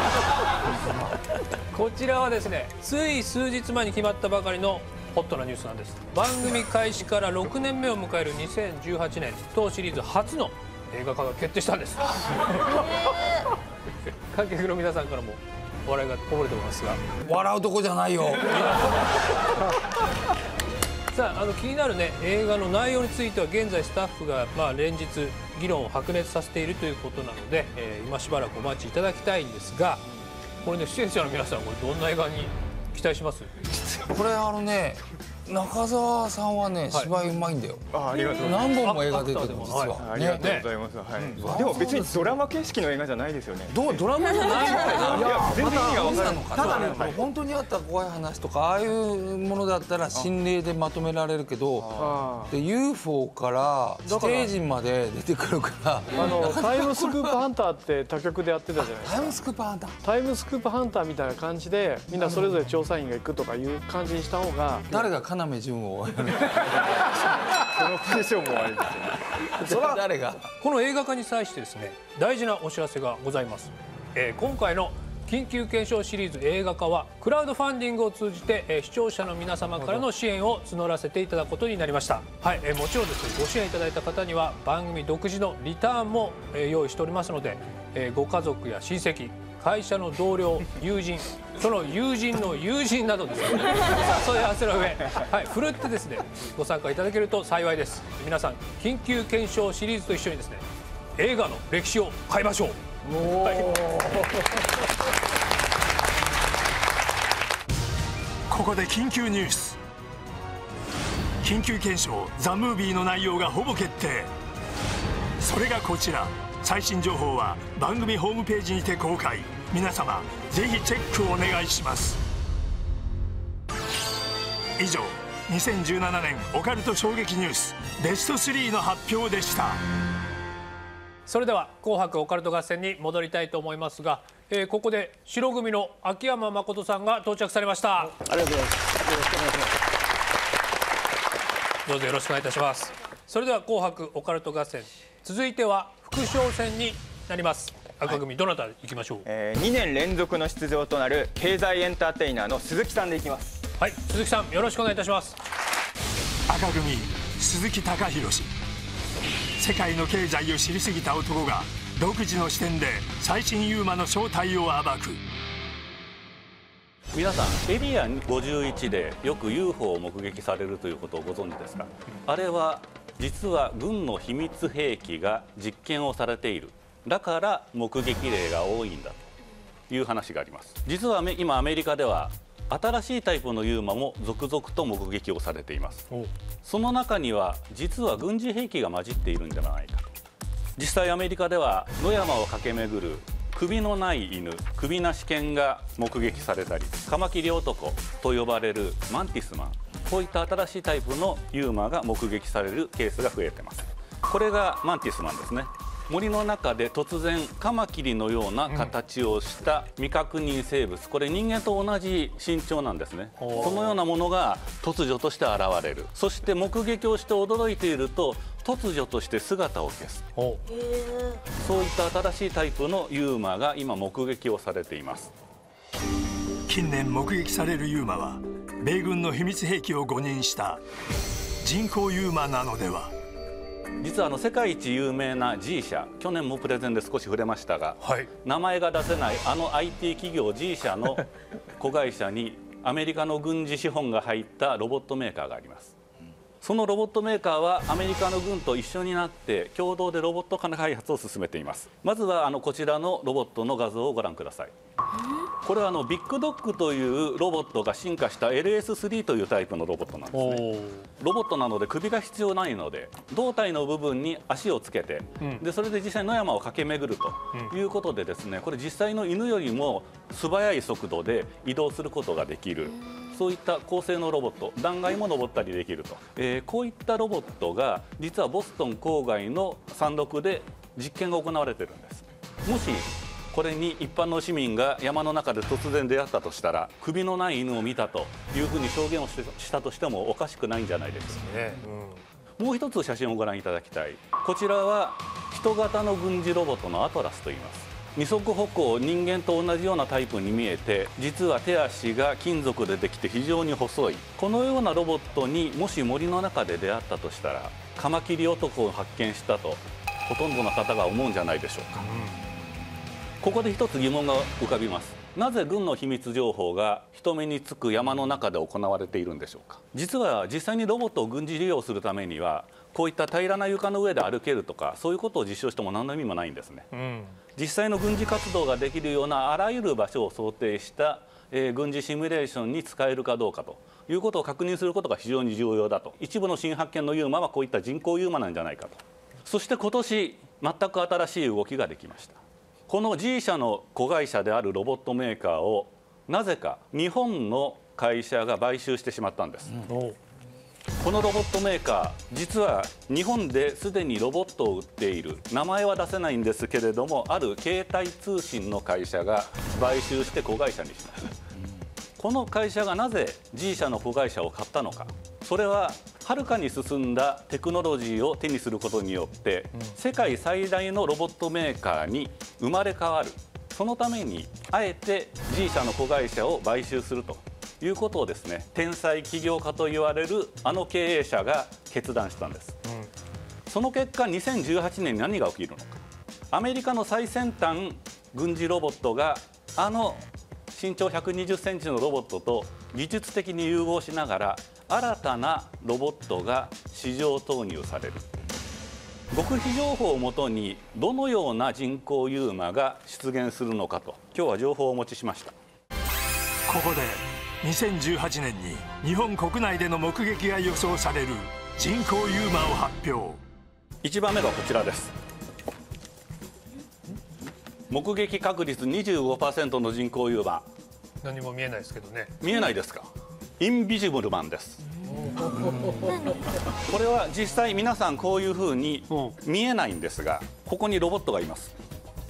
こちらはですね、つい数日前に決まったばかりのホットなニュースなんです。番組開始からろくねんめを迎えるにせんじゅうはちねん、当シリーズ初の映画化が決定したんです。観客の皆さんからも笑いがこぼれておりますが、 笑うとこじゃないよ。 さあ、あの気になるね映画の内容については現在スタッフがまあ連日議論を白熱させているということなので、えー、今しばらくお待ちいただきたいんですが、これね出演者の皆さんこれどんな映画に期待します？ これあのね、中澤さんはね、芝居うまいんだよ。 あ、ありがとうございます。 何本も映画出てる実は。 ありがとうございます。はい。でも別にドラマ形式の映画じゃないですよね。 どうドラマじゃないのかな。 いや全然意味が分からない。 ただね、本当にあった怖い話とかああいうものだったら心霊でまとめられるけど、で ユーフォー から地底人まで出てくるから。 あのタイムスクープハンターって他局でやってたじゃないですか。 タイムスクープハンター。 タイムスクープハンターみたいな感じでみんなそれぞれ調査員が行くとかいう感じにした方が。 誰が要潤を。 そのポジションもあれですよね。 それは誰が？ この映画化に際してですね、大事なお知らせがございます。えー、今回の緊急検証シリーズ映画化はクラウドファンディングを通じて、えー、視聴者の皆様からの支援を募らせていただくことになりました。はい、えー、もちろんですね、ご支援いただいた方には番組独自のリターンも、えー、用意しておりますので、えー、ご家族や親戚、会社の同僚、友人、その友人の友人などですね、お誘い合わせの上、はい、ふるってですねご参加いただけると幸いです。皆さん緊急検証シリーズと一緒にですね、映画の歴史を変えましょう。はい、 ここで緊急ニュース。緊急検証ザ・ムービーの内容がほぼ決定。それがこちら。最新情報は番組ホームページにて公開。皆様ぜひチェックをお願いします。以上、にせんじゅうななねんオカルト衝撃ニュースベストスリーの発表でした。 それでは紅白オカルト合戦に戻りたいと思いますが、えー、ここで白組の秋山誠さんが到着されました。ありがとうございます。よろしくお願いします。どうぞよろしくお願いいたします。それでは紅白オカルト合戦、続いては副将戦になります。赤組、はい、どなたいきましょう？ えー、にねん連続の出場となる経済エンターテイナーの鈴木さんでいきます。 はい、鈴木さんよろしくお願いいたします。 赤組、鈴木貴弘氏。世界の経済を知りすぎた男が独自の視点で最新ユーマの正体を暴く。 皆さん、エリアごじゅういちでよく ユーフォー を目撃されるということをご存知ですか？あれは実は軍の秘密兵器が実験をされている。だから目撃例が多いんだという話があります。実は今アメリカでは新しいタイプのユーマも続々と目撃をされています。その中には実は軍事兵器が混じっているんじゃないかと。実際アメリカでは野山を駆け巡る首のない犬、首なし犬が目撃されたり、カマキリ男と呼ばれるマンティスマン、こういった新しいタイプのユーマが目撃されるケースが増えています。これがマンティスマンですね。森の中で突然カマキリのような形をした未確認生物、これ人間と同じ身長なんですね。そのようなものが突如として現れる。そして目撃をして驚いていると突如として姿を消す。そういった新しいタイプのユーマが今目撃をされています。 近年目撃されるユーマは米軍の秘密兵器を誤認した人工ユーマなのでは。 実はあの世界一有名な G 社、去年もプレゼンで少し触れましたが、はい、名前が出せないあの アイティー 企業 G 社の子会社にアメリカの軍事資本が入ったロボットメーカーがあります。そのロボットメーカーはアメリカの軍と一緒になって共同でロボット開発を進めています。まずはあのこちらのロボットの画像をご覧ください。これはあのビッグドッグというロボットが進化した エルエススリー というタイプのロボットなんですね。ロボットなので首が必要ないので胴体の部分に足をつけて、うん、でそれで実際野山を駆け巡るということでですね、これ実際の犬よりも素早い速度で移動することができる。そういった高性能ロボット、断崖も登ったりできると、えー、こういったロボットが実はボストン郊外の山麓で実験が行われているんです。もしこれに一般の市民が山の中で突然出会ったとしたら、首のない犬を見たというふうに証言をしたとしてもおかしくないんじゃないでしょうか。ね、うん、もう一つ写真をご覧いただきたい。こちらは人型の軍事ロボットのアトラスといいます。二足歩行、人間と同じようなタイプに見えて、実は手足が金属でできて非常に細い。このようなロボットにもし森の中で出会ったとしたら、カマキリ男を発見したとほとんどの方が思うんじゃないでしょうか。うん、ここで一つ疑問が浮かびます。なぜ軍の秘密情報が人目につく山の中で行われているんでしょうか。実は実際にロボットを軍事利用するためには、こういった平らな床の上で歩けるとか、そういうことを実証しても何の意味もないんですね。うん、実際の軍事活動ができるようなあらゆる場所を想定した、えー、軍事シミュレーションに使えるかどうかということを確認することが非常に重要だと。一部の新発見のユーマはこういった人工ユーマなんじゃないかと。そして今年全く新しい動きができました。この G 社の子会社であるロボットメーカーをなぜか日本の会社が買収してしまったんです。うん、このロボットメーカー、実は日本ですでにロボットを売っている、名前は出せないんですけれども、ある携帯通信の会社が買収して子会社にしました。この会社がなぜ G 社の子会社を買ったのか。それははるかに進んだテクノロジーを手にすることによって、うん、世界最大のロボットメーカーに生まれ変わる。そのためにあえて G 社の子会社を買収するということをですね、天才起業家と言われるあの経営者が決断したんです。うん、その結果にせんじゅうはちねんに何が起きるのか。アメリカの最先端軍事ロボットがあの身長ひゃくにじゅっセンチのロボットと技術的に融合しながら、新たなロボットが市場投入される。極秘情報をもとにどのような人工ユーマが出現するのかと、今日は情報をお持ちしました。 ここでにせんじゅうはちねんに日本国内での目撃が予想される人工ユーマを発表。 いちばんめがこちらです。目撃確率 にじゅうごパーセント の人工ユーマ。 何も見えないですけどね。 見えないですか。インビジブルマンです。これは実際皆さんこういうふうに見えないんですが、ここにロボットがいます。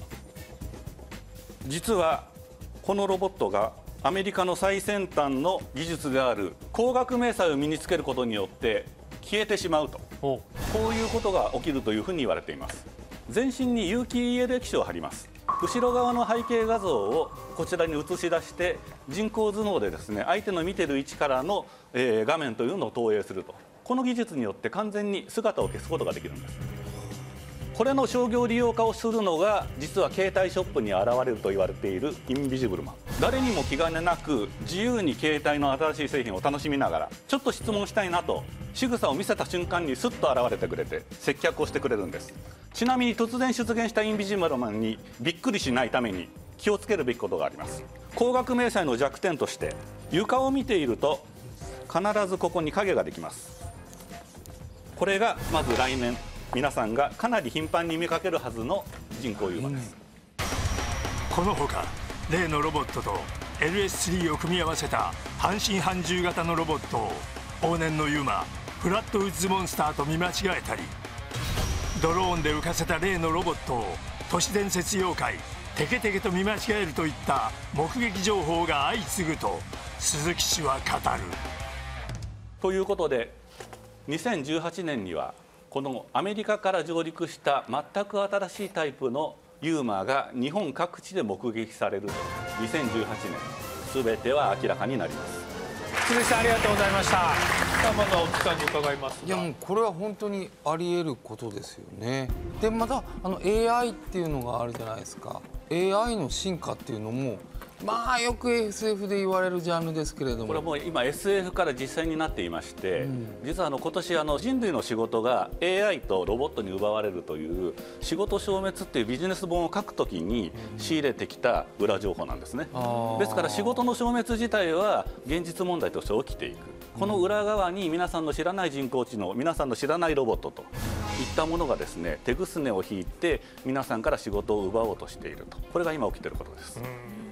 実はこのロボットがアメリカの最先端の技術である光学迷彩を身につけることによって消えてしまうと、こういうことが起きるというふうに言われています。全身に有機 イーエル 液晶を貼ります。後ろ側の背景画像をこちらに映し出して、人工頭脳でですね、相手の見てる位置からの、えー、画面というのを投影すると。この技術によって完全に姿を消すことができるんです。これの商業利用化をするのが、実は携帯ショップに現れると言われているインビジブルマン。誰にも気兼ねなく自由に携帯の新しい製品を楽しみながら、ちょっと質問したいなと仕草を見せた瞬間にスッと現れてくれて接客をしてくれるんです。ちなみに突然出現したインビジブルマンにびっくりしないために気をつけるべきことがあります。光学迷彩の弱点として、床を見ていると必ずここに影ができます。これがまず来年皆さんがかなり頻繁に見かけるはずの人工ユーマです。 このほか例のロボットと エルエススリー を組み合わせた半信半獣型のロボットを往年のユーマフラットウッズモンスターと見間違えたり、ドローンで浮かせた例のロボットを都市伝説妖怪テケテケと見間違えるといった目撃情報が相次ぐと鈴木氏は語る。 ということでにせんじゅうはちねんにはこのアメリカから上陸した全く新しいタイプのユーマが日本各地で目撃されると。にせんじゅうはちねん全ては明らかになります。 鈴木さんありがとうございました。さあまずは大木さんに伺いますが。 いやもうこれは本当にあり得ることですよね。でまたあの エーアイ っていうのがあるじゃないですか。 エーアイ の進化っていうのもまあよく エスエフ で言われるジャンルですけれども、 これはもう今 エスエフ から実際になっていまして、うん、実はあの今年あの人類の仕事が エーアイ とロボットに奪われるという仕事消滅っていうビジネス本を書くときに仕入れてきた裏情報なんですね。うん、ですから仕事の消滅自体は現実問題として起きていく。この裏側に皆さんの知らない人工知能、皆さんの知らないロボットといったものがですね、手ぐすねを引いて皆さんから仕事を奪おうとしていると。これが今起きていることです。うん、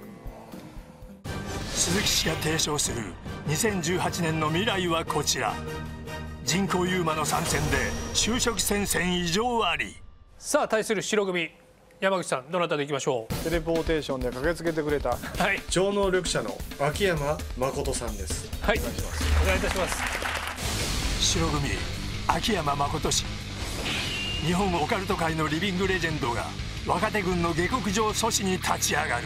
鈴木氏が提唱するにせんじゅうはちねんの未来はこちら。人工ユーマの参戦で就職戦線異常あり。 さあ対する白組山口さんどなたでいきましょう。 テレポーテーションで駆けつけてくれた、 はい、 超能力者の秋山誠さんです。 はい、お願いします。お願いいたします。 白組秋山誠氏、日本オカルト界のリビングレジェンドが若手軍の下克上阻止に立ち上がる。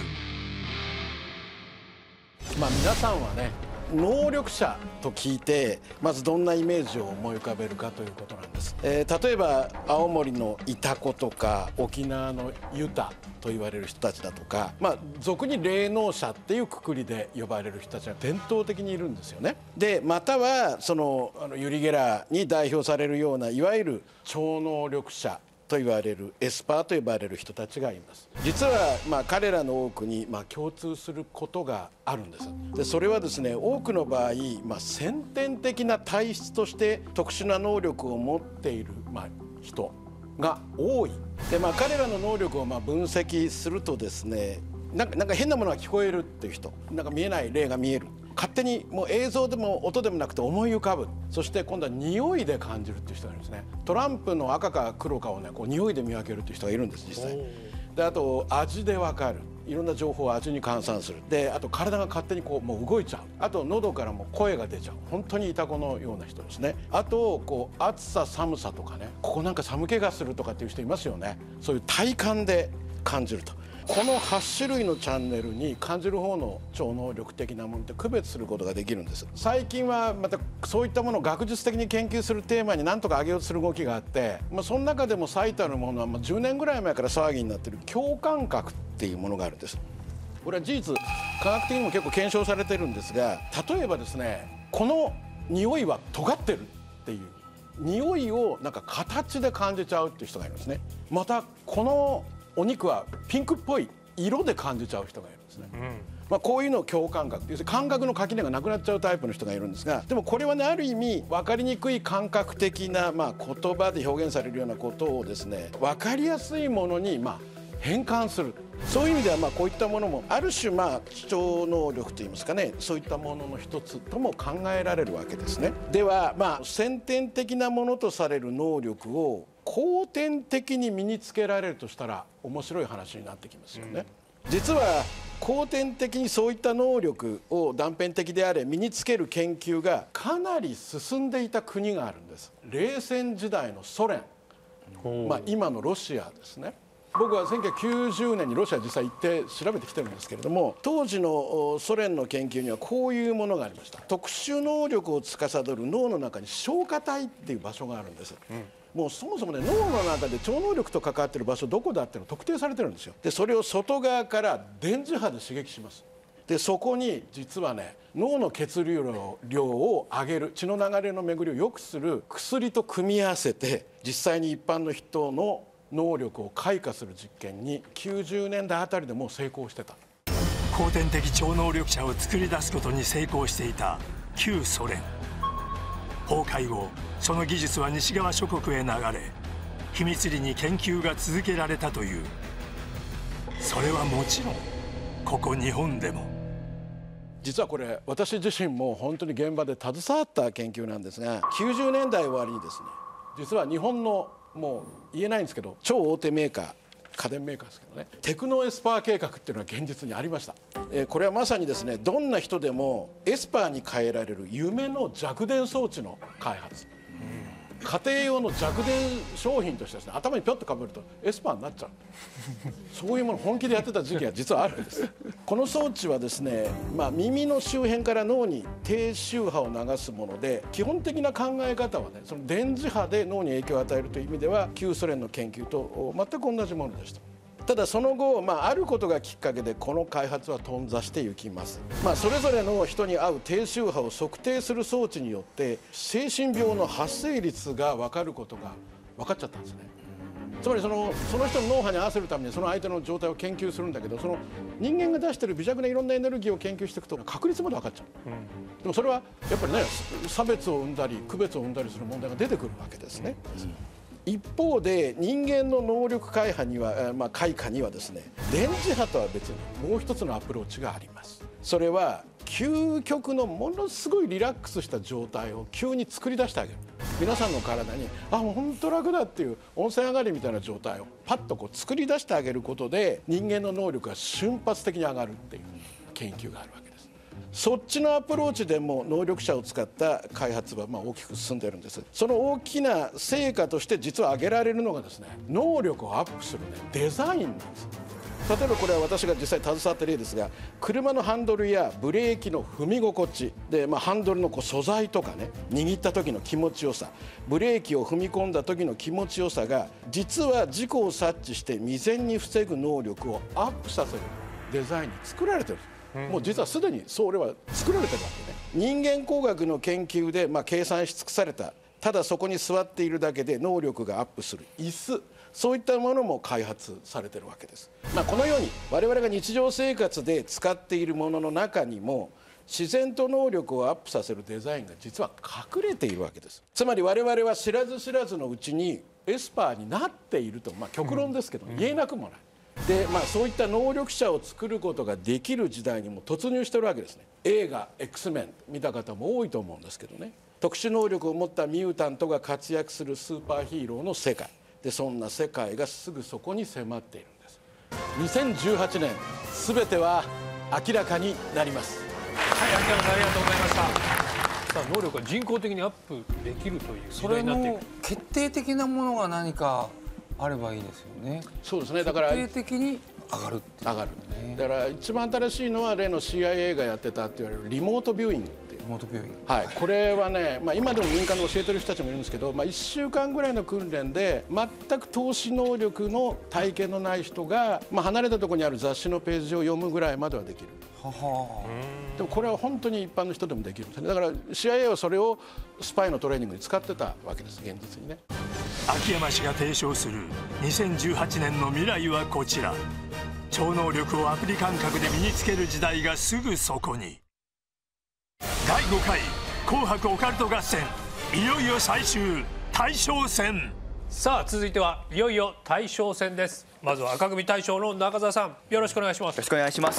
まあ皆さんはね、能力者と聞いてまずどんなイメージを思い浮かべるかということなんです、えー、例えば青森のイタコとか沖縄のユタと言われる人たちだとか、まあ俗に霊能者っていうくくりで呼ばれる人たちが伝統的にいるんですよね。でまたはそのあのユリ・ゲラーに代表されるようないわゆる超能力者と言われるエスパーと呼ばれる人たちがいます。実はまあ彼らの多くにまあ共通することがあるんです。でそれはですね、多くの場合、まあ、先天的な体質として特殊な能力を持っているまあ人が多い。でまあ彼らの能力をまあ分析するとですね、なんかなんか変なものが聞こえるっていう人、なんか見えない霊が見える、勝手にもう映像でも音でもなくて思い浮かぶ、そして今度は匂いで感じるっていう人がいるんですね。トランプの赤か黒かをね、こう匂いで見分けるっていう人がいるんです、実際。であと味で分かる、いろんな情報を味に換算する。であと体が勝手にこうもう動いちゃう。あと喉からも声が出ちゃう、本当にイタコのような人ですね。あとこう暑さ寒さとかね、ここなんか寒気がするとかっていう人いますよね。そういう体感で感じると。このはち種類のチャンネルに感じる方の超能力的なものって区別することができるんです。最近はまたそういったものを学術的に研究するテーマに何とか挙げようとする動きがあって、まあ、その中でも最たるものはまあじゅうねんぐらい前から騒ぎになっている共感覚っていうものがあるんです。これは事実科学的にも結構検証されてるんですが、例えばですね、この匂いは尖ってるっていう匂いをなんか形で感じちゃうっていう人がいるんですね。またこのお肉はピンクっぽい色で感じちゃう人がいるんですね、うん、まあこういうのを共感覚、要するに感覚の垣根がなくなっちゃうタイプの人がいるんですが、でもこれはね、ある意味分かりにくい感覚的な、まあ、言葉で表現されるようなことをですね、分かりやすいものにまあ変換する、そういう意味ではまあこういったものもある種まあ超能力といいますかね、そういったものの一つとも考えられるわけですね。ではまあ先天的なものとされる能力を後天的に身につけられるとしたら面白い話になってきますよね、うん、実は後天的にそういった能力を断片的であれ身につける研究がかなり進んでいた国があるんです。冷戦時代のソ連、まあ、今のロシアですね。僕はせんきゅうひゃくきゅうじゅうねんにロシア実際行って調べてきてるんですけれども、当時のソ連の研究にはこういうものがありました。特殊能力を司る脳の中に消化体っていう場所があるんです、うん、もうそもそもね、脳の中で超能力と関わっている場所どこだっていうの特定されてるんですよ。でそれを外側から電磁波で刺激します。でそこに実はね、脳の血流量を上げる、血の流れの巡りを良くする薬と組み合わせて、実際に一般の人の能力を開花する実験にきゅうじゅうねんだいあたりでもう成功してた。 後天的超能力者を作り出すことに成功していた旧ソ連。崩壊後、その技術は西側諸国へ流れ、秘密裏に研究が続けられたという。それはもちろんここ日本でも。 実はこれ私自身も本当に現場で携わった研究なんですが、きゅうじゅうねんだい終わりにですね、実は日本のもう言えないんですけど超大手メーカー、家電メーカーですけどね、テクノエスパー計画っていうのは現実にありました、えー、これはまさにですね、どんな人でもエスパーに変えられる夢の弱電装置の開発、うん、家庭用の弱電商品としてですね、頭にピョッとかぶるとエスパーになっちゃうそういうもの本気でやってた時期が実はあるんですこの装置はですね、まあ、耳の周辺から脳に低周波を流すもので、基本的な考え方はね、その電磁波で脳に影響を与えるという意味では旧ソ連の研究と全く同じものでした。ただその後、まあ、あることがきっかけでこの開発は頓挫していきます、まあ、それぞれの人に合う低周波を測定する装置によって精神病の発生率が分かることが分かっちゃったんですね。つまりそのその人の脳波に合わせるためにその相手の状態を研究するんだけど、その人間が出している微弱ないろんなエネルギーを研究していくと確率まで分かっちゃう、うん、でもそれはやっぱりね、差別を生んだり区別を生んだりする問題が出てくるわけですね、うん、一方で人間の能力開花には、まあ、開花にはですね、電磁波とは別にもう一つのアプローチがあります。それは究極のものすごいリラックスした状態を急に作り出してあげる。 皆さんの体にあもう本当楽だっていう温泉上がりみたいな状態をパッとこう作り出してあげることで人間の能力が瞬発的に上がるっていう研究があるわけです。そっちのアプローチでも能力者を使った開発はまあ大きく進んでいるんです。その大きな成果として実は挙げられるのがですね、能力をアップする、ね、デザインなんです。例えばこれは私が実際携わった例ですが、車のハンドルやブレーキの踏み心地で、まあ、ハンドルのこう素材とかね、握った時の気持ちよさ、ブレーキを踏み込んだ時の気持ちよさが実は事故を察知して未然に防ぐ能力をアップさせるデザインに作られてる。もう実はすでにそれは作られてるわけね。人間工学の研究でまあ計算し尽くされた、ただそこに座っているだけで能力がアップする椅子、そういったものも開発されてるわけです。まあ、このように我々が日常生活で使っているものの中にも自然と能力をアップさせるデザインが実は隠れているわけです。つまり我々は知らず知らずのうちにエスパーになっていると、まあ、極論ですけど、言えなくもない。で、まあ、そういった能力者を作ることができる時代にも突入してるわけですね。映画 X メン見た方も多いと思うんですけどね、特殊能力を持ったミュータントが活躍するスーパーヒーローの世界で、そんな世界がすぐそこに迫っているんです。にせんじゅうはちねん全ては明らかになります。 はい、秋山さんありがとうございました。さあ能力が人工的にアップできるという時代になっていく。 決定的なものが何かあればいいですよね。 そうですね。だから決定的に上がる上がる。だから一番新しいのは例の シーアイエー がやってたって言われるリモートビューイングっていう。 リモートビューイング。 はい。これはね、まあ今でも民間で教えてる人たちもいるんですけど、まあいっしゅうかんぐらいの訓練で全く透視能力の体験のない人が、まあ離れたところにある雑誌のページを読むぐらいまではできる。はは。でもこれは本当に一般の人でもできるんですね。だから シーアイエー はそれをスパイのトレーニングに使ってたわけです、現実にね。 秋山氏が提唱するにせんじゅうはちねんの未来はこちら。超能力をアプリ感覚で身につける時代がすぐそこに。だいごかい紅白オカルト合戦、いよいよ最終大将戦。 さあ続いてはいよいよ大将戦です。まずは赤組大将の中澤さん、よろしくお願いします。 よろしくお願いします。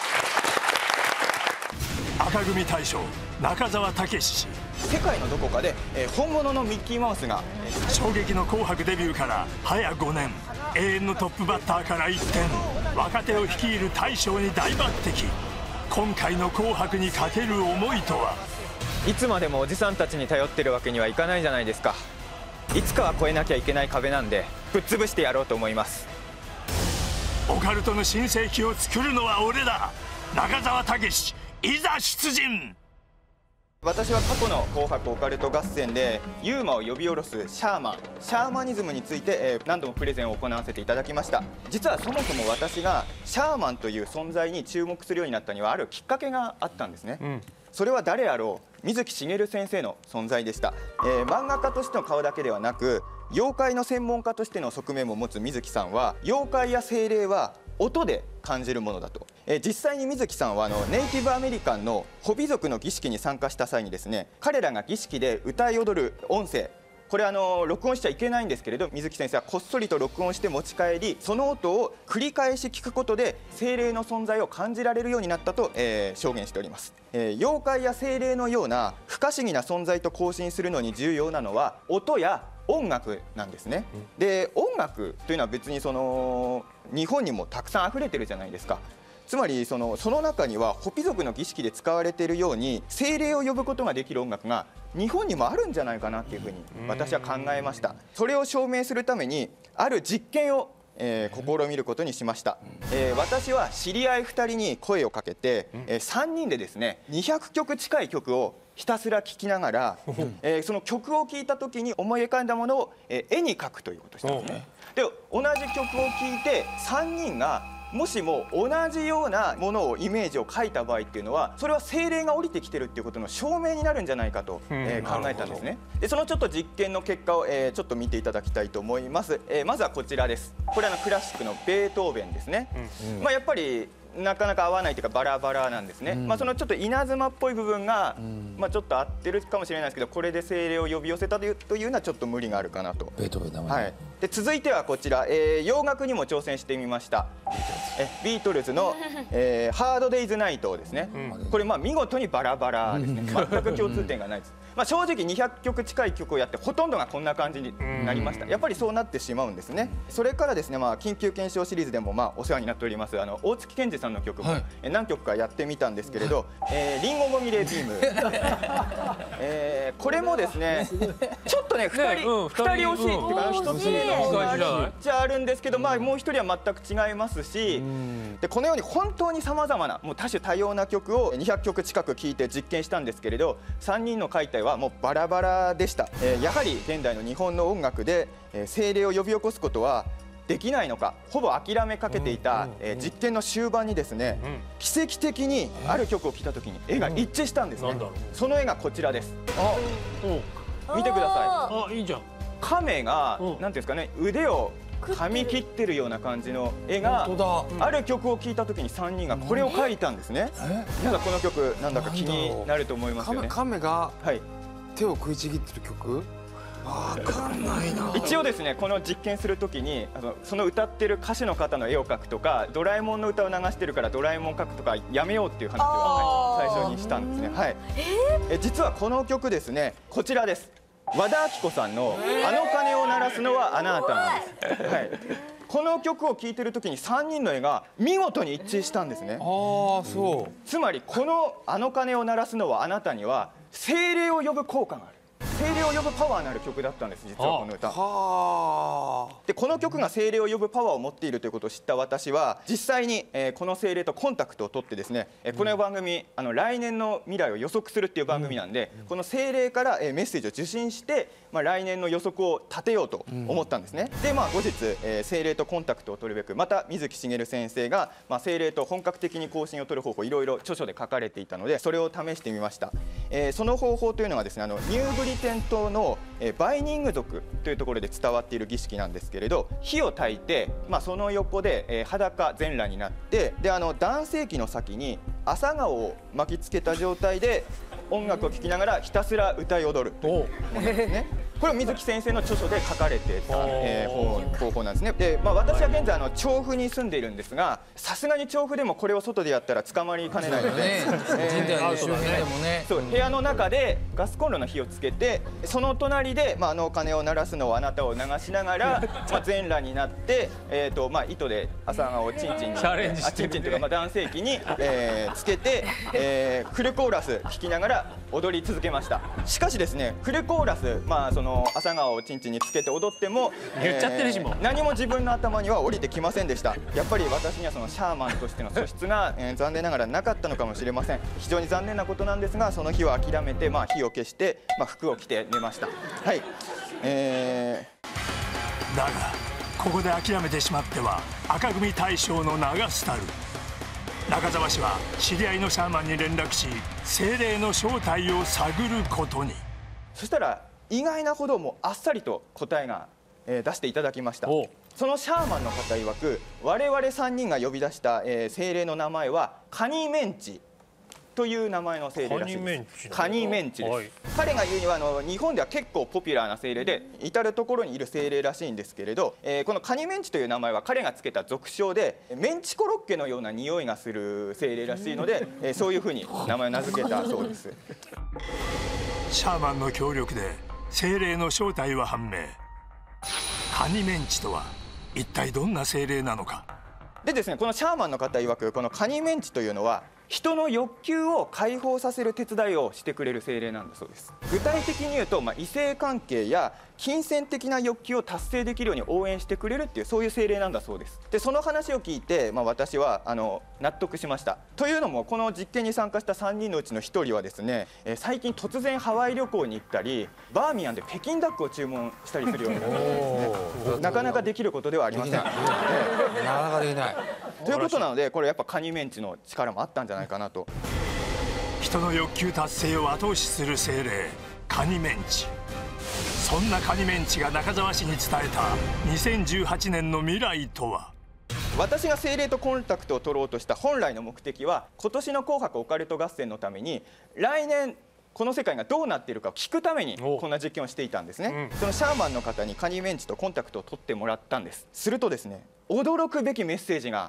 赤組大将中澤武氏。 世界のどこかで、えー、本物のミッキーマウスが、 えー、衝撃の紅白デビューから早ごねん、永遠のトップバッターから一転、若手を率いる大将に大抜擢。今回の紅白にかける思いとは。 いつまでもおじさんたちに頼ってるわけにはいかないじゃないですか。いつかは越えなきゃいけない壁なんでぶっ潰してやろうと思います。 オカルトの新世紀を作るのは俺だ。中澤武史、いざ出陣。 私は過去の紅白オカルト合戦でユーマを呼び下ろすシャーマンシャーマニズムについて、えー、何度もプレゼンを行わせていただきました。実はそもそも私がシャーマンという存在に注目するようになったにはあるきっかけがあったんですね、うん、それは誰あろう水木しげる先生の存在でした、えー、漫画家としての顔だけではなく妖怪の専門家としての側面も持つ水木さんは、妖怪や精霊は音で感じるものだと。えー、実際に水木さんはあのネイティブアメリカンのホビ族の儀式に参加した際にですね、彼らが儀式で歌い踊る音声、これあの録音しちゃいけないんですけれど、水木先生はこっそりと録音して持ち帰り、その音を繰り返し聞くことで精霊の存在を感じられるようになったと、えー、証言しております。えー、妖怪や精霊のような不可思議な存在と交信するのに重要なのは音や音楽なんですね。で、音楽というのは別にその日本にもたくさん溢れてるじゃないですか。つまりそのその中にはホピ族の儀式で使われているように精霊を呼ぶことができる音楽が日本にもあるんじゃないかなっていうふうに私は考えました。それを証明するためにある実験をえー、試みることにしました、えー、私は知り合いふたりに声をかけて、えー、さんにんでですねにひゃくきょく近い曲をひたすら聴きながら、えー、その曲を聴いた時に思い浮かんだものを、えー、絵に描くということをしたんですね。で、同じ曲を聴いてさんにんがもしも同じようなものをイメージを描いた場合っていうのは、それは精霊が降りてきてるっていうことの証明になるんじゃないかと、えー、考えたんですね。で、そのちょっと実験の結果を、えー、ちょっと見ていただきたいと思います。えー、まずはこちらです。これはクラシックのベートーベンですね。うん、まあやっぱりなかなか合わないというかバラバラなんですね。うん、まあそのちょっと稲妻っぽい部分が、うん、まあちょっと合ってるかもしれないですけど、これで精霊を呼び寄せたというというのはちょっと無理があるかなと。 ベートーベンだもんね。 はい。で、続いてはこちら、えー、洋楽にも挑戦してみました。えビートルズの、えー、ハードデイズナイトですね。うん、これまあ見事にバラバラですね。全く共通点がないです。 まあ、正直にひゃくきょく近い曲をやってほとんどがこんな感じになりました。やっぱりそうなってしまうんですね。それからですね、まあ、緊急検証シリーズでもまあお世話になっておりますあの大月健二さんの曲も何曲かやってみたんですけれど、えー、リンゴゴミレービーム、えー、これもですねちょっとねふたり、うん、ふたり惜しいっていうかひとつめのじゃあるんですけど、まあ、もうひとりは全く違いますし、でこのように本当にさまざまなもう多種多様な曲をにひゃくきょく近く聴いて実験したんですけれど、さんにんの解体はもうバラバラでした。えー、やはり現代の日本の音楽で、えー、精霊を呼び起こすことはできないのか、ほぼ諦めかけていた、えー、実験の終盤にですね、うん、奇跡的にある曲を聴いた時に絵が一致したんですね。うん、その絵がこちらです。あ、見てください。 あ、いいじゃん。 亀が、うん、なんていうんですかね、腕を噛み切ってるような感じの絵がある曲を聴いた時にさんにんがこれを描いたんですね。皆さんこの曲なんだか気になると思いますよね。 亀が手を食いちぎってる曲、わかんないな。 一応ですね、この実験するときにあのその歌ってる歌手の方の絵を描くとか、ドラえもんの歌を流してるからドラえもん描くとかやめようっていう話を、はい、最初にしたんですね。はい、え実はこの曲ですね、こちらです。和田アキ子さんの「あの鐘を鳴らすのはあなた」なんです。はい、この曲を聴いてるときにさんにんの絵が見事に一致したんですね。ああ、そう。つまりこの「あの鐘を鳴らすのはあなた」には精霊を呼ぶ効果がある。精霊を呼ぶパワーのある曲だったんです、実はこの歌。でこの曲が精霊を呼ぶパワーを持っているということを知った私は実際に、えー、この精霊とコンタクトを取ってですね、えー、この番組あの来年の未来を予測するっていう番組なんで、うん、この精霊から、えー、メッセージを受信して、まあ、来年の予測を立てようと思ったんですね。うん、で、まあ、後日、えー、精霊とコンタクトを取るべくまた水木しげる先生が、まあ、精霊と本格的に交信を取る方法いろいろ著書で書かれていたのでそれを試してみました。えー、その方法というのがですね、あのニューブリテン島のバイニング族というところで伝わっている儀式なんですけれど、火を焚いて、まあ、その横で、えー、裸全裸になって、であの男性器の先に朝顔を巻きつけた状態で音楽を聴きながらひたすら歌い踊るというものですね。これは水木先生の著書で書かれてた、えー、方法なんですね。で、まあ、私は現在あの調布に住んでいるんですが、さすがに調布でもこれを外でやったら捕まりかねないので、部屋の中でガスコンロの火をつけて、その隣で、まあ、あの鐘を鳴らすのをあなたを流しながら、まあ、全裸になって、えーとまあ、糸で朝顔をチンチンに、あチンチンというか、まあ、男性器に、えー、つけて、えー、フルコーラス弾きながら踊り続けました。しかしですね、フルコーラス、まあその朝顔をチンチンにつけて踊っても言っちゃってるしも、 えー、何も自分の頭には降りてきませんでした。やっぱり私にはそのシャーマンとしての素質が、えー、残念ながらなかったのかもしれません。非常に残念なことなんですが、その日は諦めて、まあ、火を消して、まあ、服を着て寝ました。はい、えー、だがここで諦めてしまっては赤組大将の名が廃る。中澤氏は知り合いのシャーマンに連絡し精霊の正体を探ることに。 そしたら意外なほどもうあっさりと答えが、えー、出していただきました。そのシャーマンの方曰く、我々さんにんが呼び出した、えー、精霊の名前はカニメンチという名前の精霊らしいです。カニメンチです。はい、彼が言うにはあの日本では結構ポピュラーな精霊で至る所にいる精霊らしいんですけれど、えー、このカニメンチという名前は彼がつけた俗称で、メンチコロッケのような匂いがする精霊らしいので、えー、そういうふうに名前を名付けたそうです。 シャーマンの協力で精霊の正体は判明。カニメンチとは一体どんな精霊なのか。 でですね、このシャーマンの方曰く、このカニメンチというのは人の欲求を解放させる手伝いをしてくれる精霊なんだそうです。具体的に言うと、まあ、異性関係や金銭的な欲求を達成できるように応援してくれるっていう、そういう精霊なんだそうです。でその話を聞いて、まあ、私はあの納得しました。というのも、この実験に参加したさんにんのうちのひとりはですね、えー、最近突然ハワイ旅行に行ったりバーミヤンで北京ダックを注文したりするようになったんですね。なかなかできることではありません。なかなかできない。 ということなので、これやっぱカニメンチの力もあったんじゃないかなと。 人の欲求達成を後押しする精霊カニメンチ。そんなカニメンチが中澤氏に伝えたにせんじゅうはちねんの未来とは。 私が精霊とコンタクトを取ろうとした本来の目的は、今年の紅白オカルト合戦のために来年この世界がどうなっているかを聞くためにこんな実験をしていたんですね。うん、そのシャーマンの方にカニメンチとコンタクトを取ってもらったんです。するとですね、驚くべきメッセージが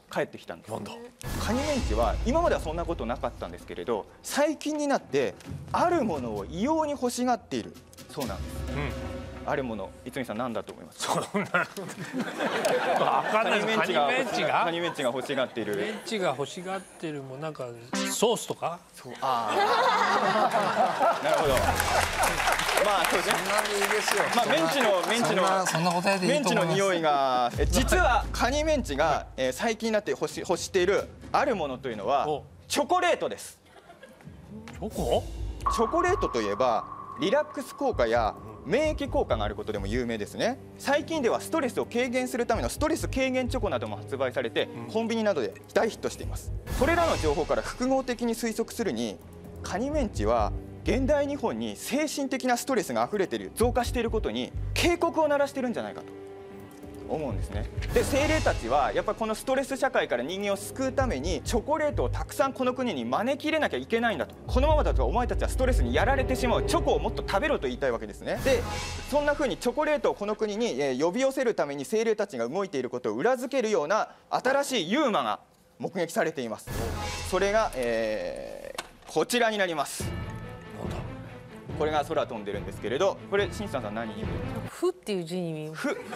帰ってきたんです。カニメンチは今まではそんなことなかったんですけれど、最近になってあるものを異様に欲しがっているそうなんです。うん、あるもの、逸見さん何だと思いますか？ そんなカニメンチがカニメンチが欲しがっている。 メンチが欲しがってるもんなんかソースとか？ そう。ああ。なるほど。まあそうですね。まあメンチのメンチのそんな答えでいいと思います。 メンチの匂いが実はカニメンチがえ最近になって欲し欲しているあるものというのはチョコレートです。 チョコ？ チョコレートといえばリラックス効果や免疫効果があることでも有名ですね。最近ではストレスを軽減するためのストレス軽減チョコなども発売されて、うん、コンビニなどで大ヒットしています。それらの情報から複合的に推測するに、カニメンチは現代日本に精神的なストレスが溢れている、増加していることに警告を鳴らしているんじゃないかと思うんですね。で、精霊たちはやっぱりこのストレス社会から人間を救うためにチョコレートをたくさんこの国に招き入れなきゃいけないんだと。このままだとお前たちはストレスにやられてしまう、チョコをもっと食べろと言いたいわけですね。で、そんな風にチョコレートをこの国に呼び寄せるために精霊たちが動いていることを裏付けるような新しいユーマが目撃されています。それが、えー、こちらになります。これが空飛んでるんですけれど、これ新さんさん何？ ふっていう字に見えます。 ふ。 ふ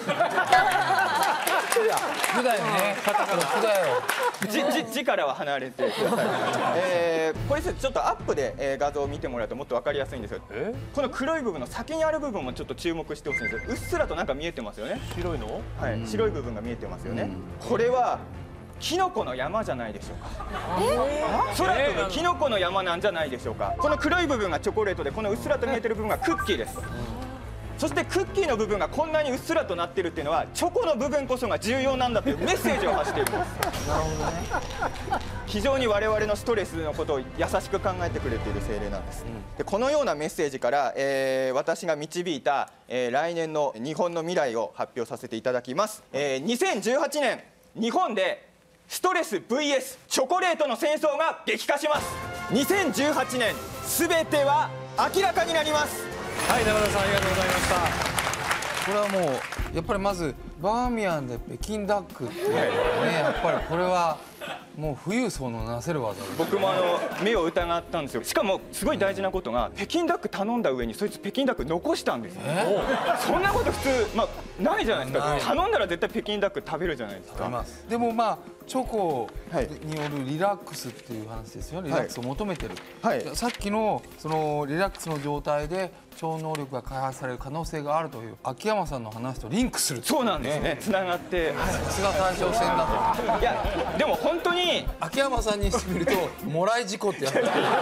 だよね。カタカナふだよ。 じじ字からは離れてください。えー、これちょっとアップで、えー、画像を見てもらうともっとわかりやすいんですよ。この黒い部分の先にある部分もちょっと注目してほしいんですよ。うっすらとなんか見えてますよね。 白いの？ はい、白い部分が見えてますよね。これはキノコの山じゃないでしょうか。空飛ぶキノコの山なんじゃないでしょうか。この黒い部分がチョコレートで、このうっすらと見えてる部分がクッキーです。そしてクッキーの部分がこんなにうっすらとなってるっていうのは、チョコの部分こそが重要なんだというメッセージを発しているんです。なるほどね。非常に我々のストレスのことを優しく考えてくれている精霊なんです。で、このようなメッセージから、えー、私が導いた、えー、来年の日本の未来を発表させていただきます。えー、にせんじゅうはちねん日本でストレス ブイエス チョコレートの戦争が激化します。にせんじゅうはちねん全ては明らかになります。 はい、中田さんありがとうございました。 これはもうやっぱりまずバーミヤンで北京ダックっていうね、やっぱりこれはもう富裕層のなせる技。 僕もあの目を疑ったんですよ。しかもすごい大事なことが、北京ダック頼んだ上にそいつ北京ダック残したんですよ。そんなこと普通、まあ、ないじゃないですか。頼んだら絶対北京ダック食べるじゃないですか。 でもまあチョコによるリラックスっていう話ですよね。リラックスを求めてる、はい、さっきのそのリラックスの状態で超能力が開発される可能性があるという秋山さんの話とリンクする。 そうなんですね。つながって、 さすが大将戦だと。 いやでも本当に秋山さんにしてみるともらい事故ってやつ。いやいや、いやでも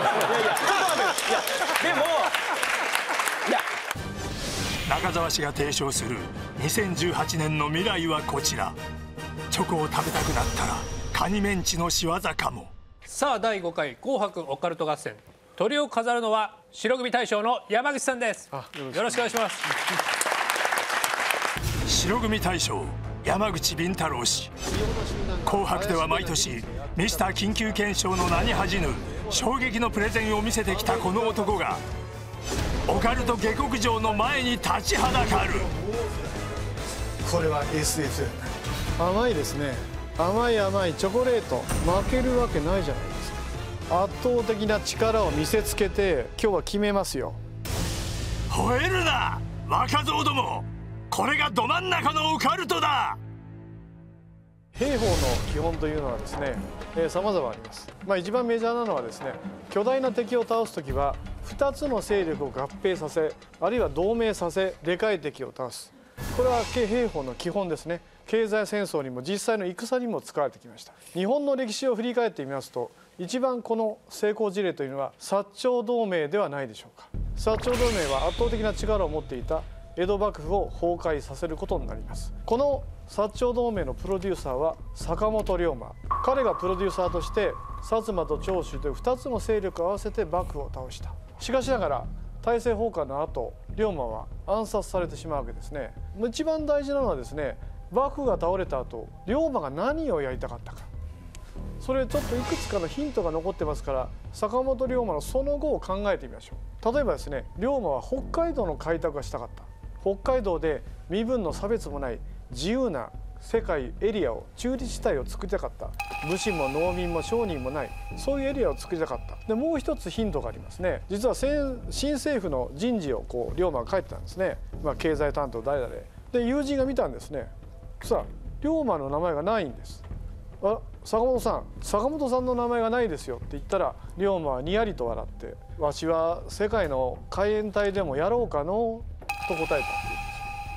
いや中澤氏が提唱するにせんじゅうはちねんの未来はこちら。チョコを食べたくなったらカニメンチの仕業かも。 さあだいごかい紅白オカルト合戦、鳥を飾るのは白組大将の山口さんです。よろしくお願いします。 白組大将山口敏太郎氏、紅白では毎年ミスター緊急検証の名に恥じぬ衝撃のプレゼンを見せてきたこの男がオカルト下克上の前に立ちはだかる。 これは エスエフ甘いですね。甘い甘いチョコレート、負けるわけないじゃないですか。圧倒的な力を見せつけて今日は決めますよ。 吠えるな若造ども、これがど真ん中のオカルトだ。 兵法の基本というのはですね、さまざまあります。まあ、一番メジャーなのはですね、巨大な敵を倒す時はふたつの勢力を合併させ、あるいは同盟させ、でかい敵を倒す。これは兵法の基本ですね。経済戦争にも実際の戦にも使われてきました。日本の歴史を振り返ってみますと、一番この成功事例というのは薩長同盟ではないでしょうか。薩長同盟は圧倒的な力を持っていた江戸幕府を崩壊させることになります。この薩長同盟のプロデューサーは坂本龍馬。彼がプロデューサーとして薩摩と長州というふたつの勢力を合わせて幕府を倒した。しかしながら大政奉還の後、龍馬は暗殺されてしまうわけですね。一番大事なのはですね、幕府が倒れた後、龍馬が何をやりたかったか、それちょっといくつかのヒントが残ってますから、坂本龍馬のその後を考えてみましょう。例えばですね、龍馬は北海道の開拓がしたかった。北海道で身分の差別もない自由な世界エリアを中立地帯を作りたかった。武士も農民も商人もないそういうエリアを作りたかった。でもう一つヒントがありますね。実は新政府の人事をこう龍馬が書いてたんですね。まあ、経済担当誰々で友人が見たんですね。さあ龍馬の名前がないんです。あ、坂本さん坂本さんの名前がないですよって言ったら龍馬はにやりと笑って「わしは世界の海援隊でもやろうかの」と答えたっていうんです。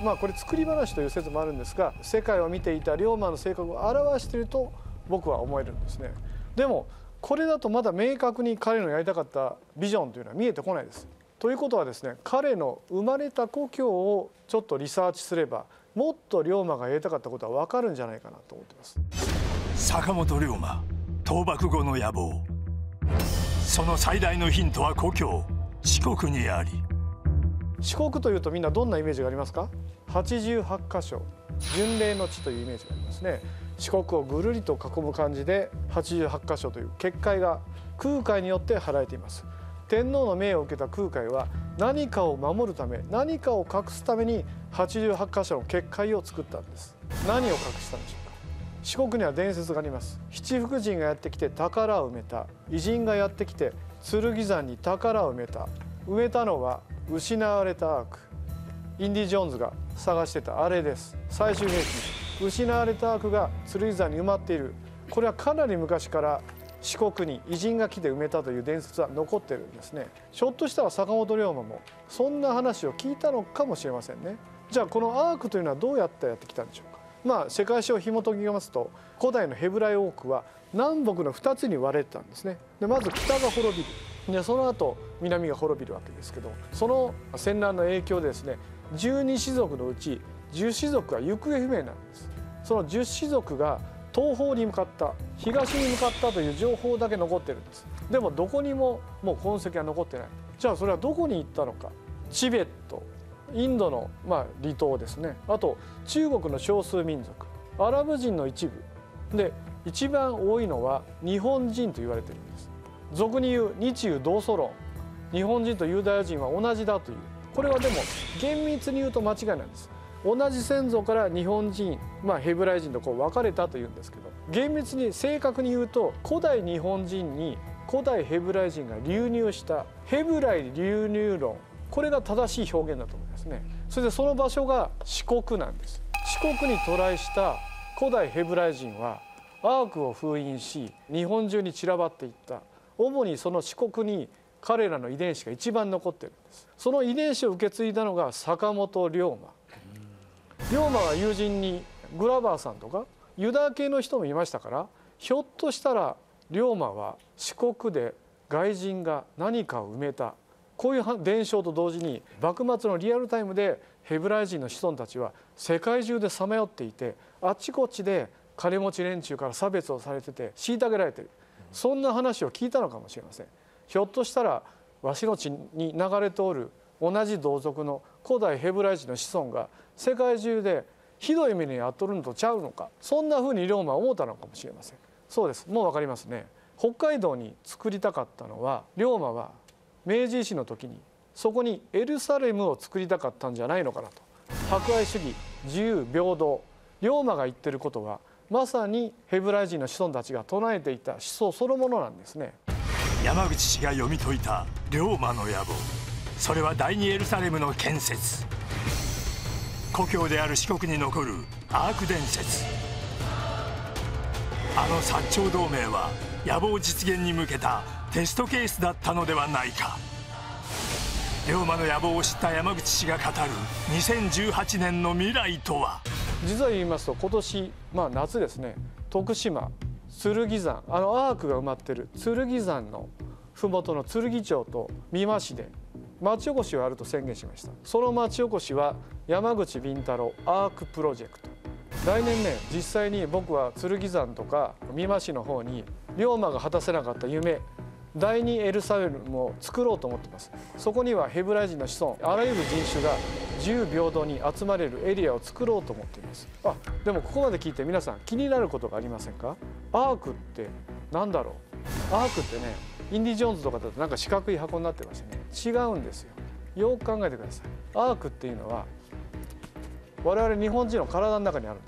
まあこれ作り話という説もあるんですが、世界を見ていた龍馬の性格を表していると僕は思えるんですね。でもこれだとまだ明確に彼のやりたかったビジョンというのは見えてこないです。ということはですね、彼の生まれた故郷をちょっとリサーチすればもっと龍馬がやりたかったことは分かるんじゃないかなと思っています。 坂本龍馬倒幕後の野望、その最大のヒントは故郷四国にあり。 四国というとみんなどんなイメージがありますか？はちじゅうはちかしょ巡礼の地というイメージがありますね。四国をぐるりと囲む感じではちじゅうはちかしょという結界が空海によって張られています。天皇の命を受けた空海は何かを守るため何かを隠すためにはちじゅうはちかしょの結界を作ったんです。何を隠したんでしょうか？四国には伝説があります。七福神がやってきて宝を埋めた。偉人がやってきて剣山に宝を埋めた。埋めたのは失われたアーク。インディ・ジョーンズが探してたあれです。最終兵器、失われたアークが剣山に埋まっている。これはかなり昔から四国に偉人が来て埋めたという伝説は残ってるんですね。ひょっとしたら坂本龍馬もそんな話を聞いたのかもしれませんね。じゃあこのアークというのはどうやってやってきたんでしょうか？まあ世界史を紐解きますと古代のヘブライ王国は南北のふたつに割れてたんですね。でまず北が滅びる。でその後南が滅びるわけですけど、その戦乱の影響でですねじゅうにしぞくのうちじゅっしぞくが行方不明なんです。そのじゅっしぞくが東方に向かった東に向かったという情報だけ残ってるんです。でもどこにももう痕跡が残ってない。じゃあそれはどこに行ったのか。チベット、インドのまあ離島ですね。あと中国の少数民族、アラブ人の一部で一番多いのは日本人と言われてるんです。俗に言う日ユ同祖論、日本人とユダヤ人は同じだという。これはでも厳密に言うと間違いなんです。同じ先祖から日本人、まあ、ヘブライ人とこう分かれたというんですけど、厳密に正確に言うと古代日本人に古代ヘブライ人が流入したヘブライ流入論、これが正しい表現だと思いますね。それでその場所が四国なんです。四国に渡来した古代ヘブライ人はアークを封印し日本中に散らばっていった。主にその四国に彼らの遺伝子が一番残ってるんです。その遺伝子を受け継いだのが坂本龍馬。龍馬は友人にグラバーさんとかユダヤ系の人もいましたから、ひょっとしたら龍馬は四国で外人が何かを埋めた、こういう伝承と同時に幕末のリアルタイムでヘブライ人の子孫たちは世界中でさまよっていて、あっちこっちで金持ち連中から差別をされてて虐げられてる、そんな話を聞いたのかもしれません。ひょっとしたらわしの地に流れ通る同じ同族の古代ヘブライ人の子孫が世界中でひどい目に遭っとるのとちゃうのか、そんなふうに龍馬は思ったのかもしれません。そうです、もう分かりますね。北海道に作りたかったのは、龍馬は明治維新の時にそこにエルサレムを作りたかったんじゃないのかなと。博愛主義、自由、平等、龍馬が言ってることはまさにヘブライ人の子孫たちが唱えていた思想そのものなんですね。 山口氏が読み解いた龍馬の野望、それは第二エルサレムの建設、故郷である四国に残るアーク伝説。あの薩長同盟は野望実現に向けたテストケースだったのではないか。龍馬の野望を知った山口氏が語るにせんじゅうはちねんの未来とは。 実は言いますと今年、まあ、夏ですね、徳島剣山、あのアークが埋まってる剣山の麓の剣町と美馬市で町おこしをやると宣言しました。その町おこしは山口敏太郎アークプロジェクト。来年ね、実際に僕は剣山とか美馬市の方に龍馬が果たせなかった夢、第二エルサレムを作ろうと思ってます。そこにはヘブライ人の子孫、あらゆる人種が自由平等に集まれるエリアを作ろうと思っています。あ、でもここまで聞いて皆さん気になることがありませんか？アークって何だろう？アークってね、インディ・ジョーンズとかだとなんか四角い箱になってましてね、違うんですよ。よく考えてください。アークっていうのは我々日本人の体の中にあるんです。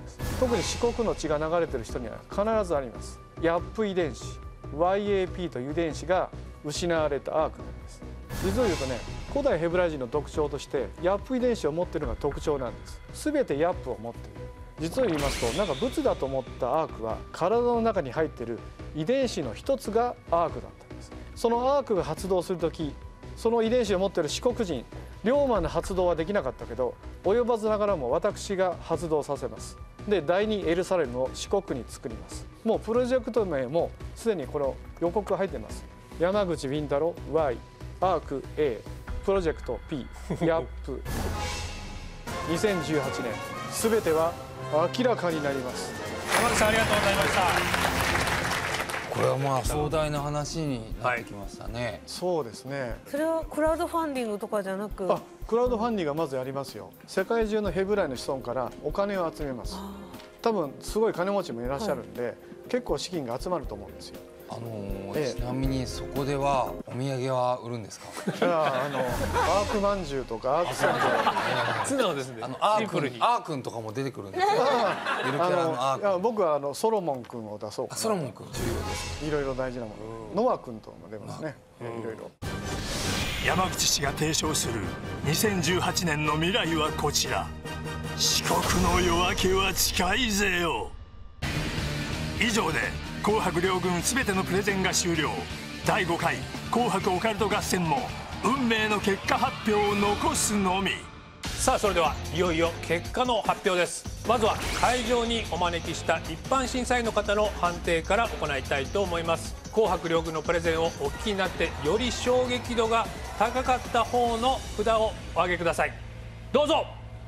特に四国の血が流れてる人には必ずあります。ヤップ遺伝子 ワイエーピー という遺伝子が失われたアークなんです。実を言うとね、古代ヘブライ人の特徴としてヤップ遺伝子を持っているのが特徴なんです。全てヤップを持っている。実を言いますと、なんか仏だと思ったアークは体の中に入っている遺伝子の一つがアークだったんです。そのアークが発動する時、その遺伝子を持っている四国人龍馬の発動はできなかったけど、及ばずながらも私が発動させます。で、第二エルサレムを四国に作ります。もうプロジェクト名もすでにこの予告入ってます。山口敏太郎 Y、 アーク A、 プロジェクト P、 ヤップにせんじゅうはちねん、すべては明らかになります。 山口さん、ありがとうございました。 これはまあ壮大な話になってきましたね。 はい、そうですね。 それはクラウドファンディングとかじゃなく、 あ、クラウドファンディングがまずやりますよ。世界中のヘブライの子孫からお金を集めます。多分すごい金持ちもいらっしゃるんで、はい、結構資金が集まると思うんですよ。 あのーええ、ちなみにそこではお土産は売るんですか？ いや、あのアークまんじゅうとかアークせんべい、 素直ですね。 あのアー君、アー君とかも出てくるんですよ。ゆるキャラのアー君。 いや、僕はあのソロモン君を出そうかな。 ソロモン君重要です。 いろいろ大事なもの。ノア君とも出ますね。いろいろ。 山口氏が提唱するにせんじゅうはちねんの未来はこちら。四国の夜明けは近いぜよ。以上で紅白両軍すべてのプレゼンが終了。だいごかい紅白オカルト合戦も運命の結果発表を残すのみ。 さあ、それではいよいよ結果の発表です。まずは会場にお招きした一般審査員の方の判定から行いたいと思います。紅白両軍のプレゼンをお聞きになってより衝撃度が高かった方の札をお上げください。どうぞ。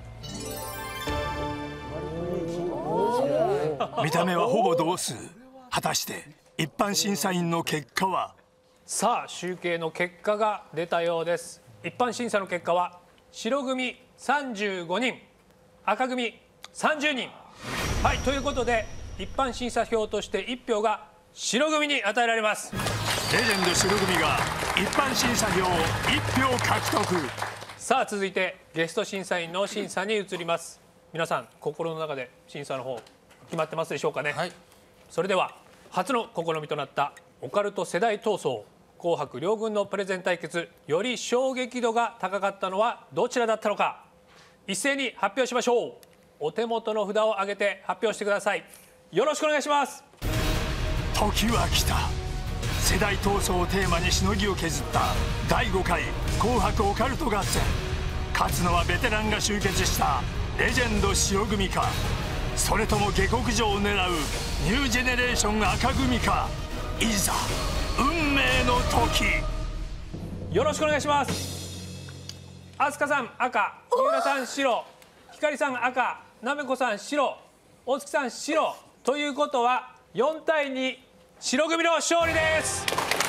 見た目はほぼ同数。果たして一般審査員の結果は？ さあ、集計の結果が出たようです。一般審査の結果は白組さんじゅうごにん、赤組さんじゅうにん。はい、ということで一般審査票としていち票が白組に与えられます。 レジェンド白組が一般審査票いち票獲得。 さあ、続いてゲスト審査員の審査に移ります。皆さん、心の中で審査の方決まってますでしょうかね。はい、それでは初の試みとなったオカルト世代闘争紅白両軍のプレゼン対決、より衝撃度が高かったのはどちらだったのか、一斉に発表しましょう。お手元の札を上げて発表してください。よろしくお願いします。 時は来た。世代闘争をテーマにしのぎを削っただいごかい紅白オカルト合戦。勝つのはベテランが集結したレジェンド白組か、それとも下克上を狙うニュージェネレーション赤組か。いざ運命の時。 よろしくお願いします。飛鳥さん赤、三浦さん白、光さん赤、なめこさん白、大月さん白ということはよんたいに白組の勝利です。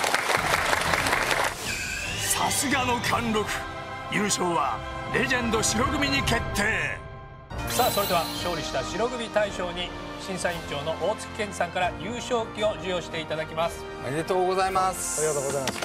さすがの貫禄。優勝はレジェンド白組に決定。 さあ、それでは勝利した白組大賞に審査委員長の大月健二さんから優勝旗を授与していただきます。 おめでとうございます。 ありがとうございます。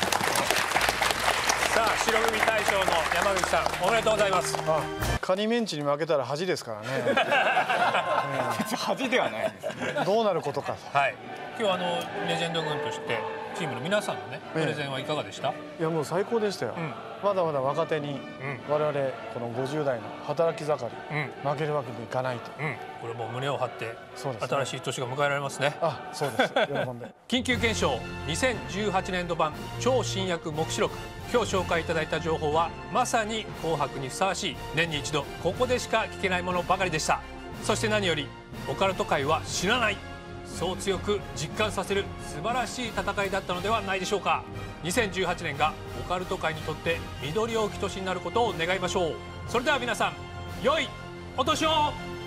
さあ、白組大賞の山口さん、おめでとうございます。 あ、カニメンチに負けたら恥ですからね。 別に恥ではないですね。 どうなることか。 はい。今日あのレジェンド軍としてチームの皆さんのねプレゼンはいかがでした？ いや、もう最高でしたよ。うん、まだまだ若手に、我々このごじゅう代の働き盛り、うん、負けるわけにいかないと、うん、 これもう胸を張って、ね、新しい年が迎えられますね。 あ、そうです。喜んで。 緊急検証にせんじゅうはちねんど版超新訳黙示録。今日紹介いただいた情報はまさに紅白にふさわしい、年に一度ここでしか聞けないものばかりでした。そして何よりオカルト界は死なない、そう強く実感させる素晴らしい戦いだったのではないでしょうか。にせんじゅうはちねんがオカルト界にとって緑多き年になることを願いましょう。それでは皆さん、良いお年を。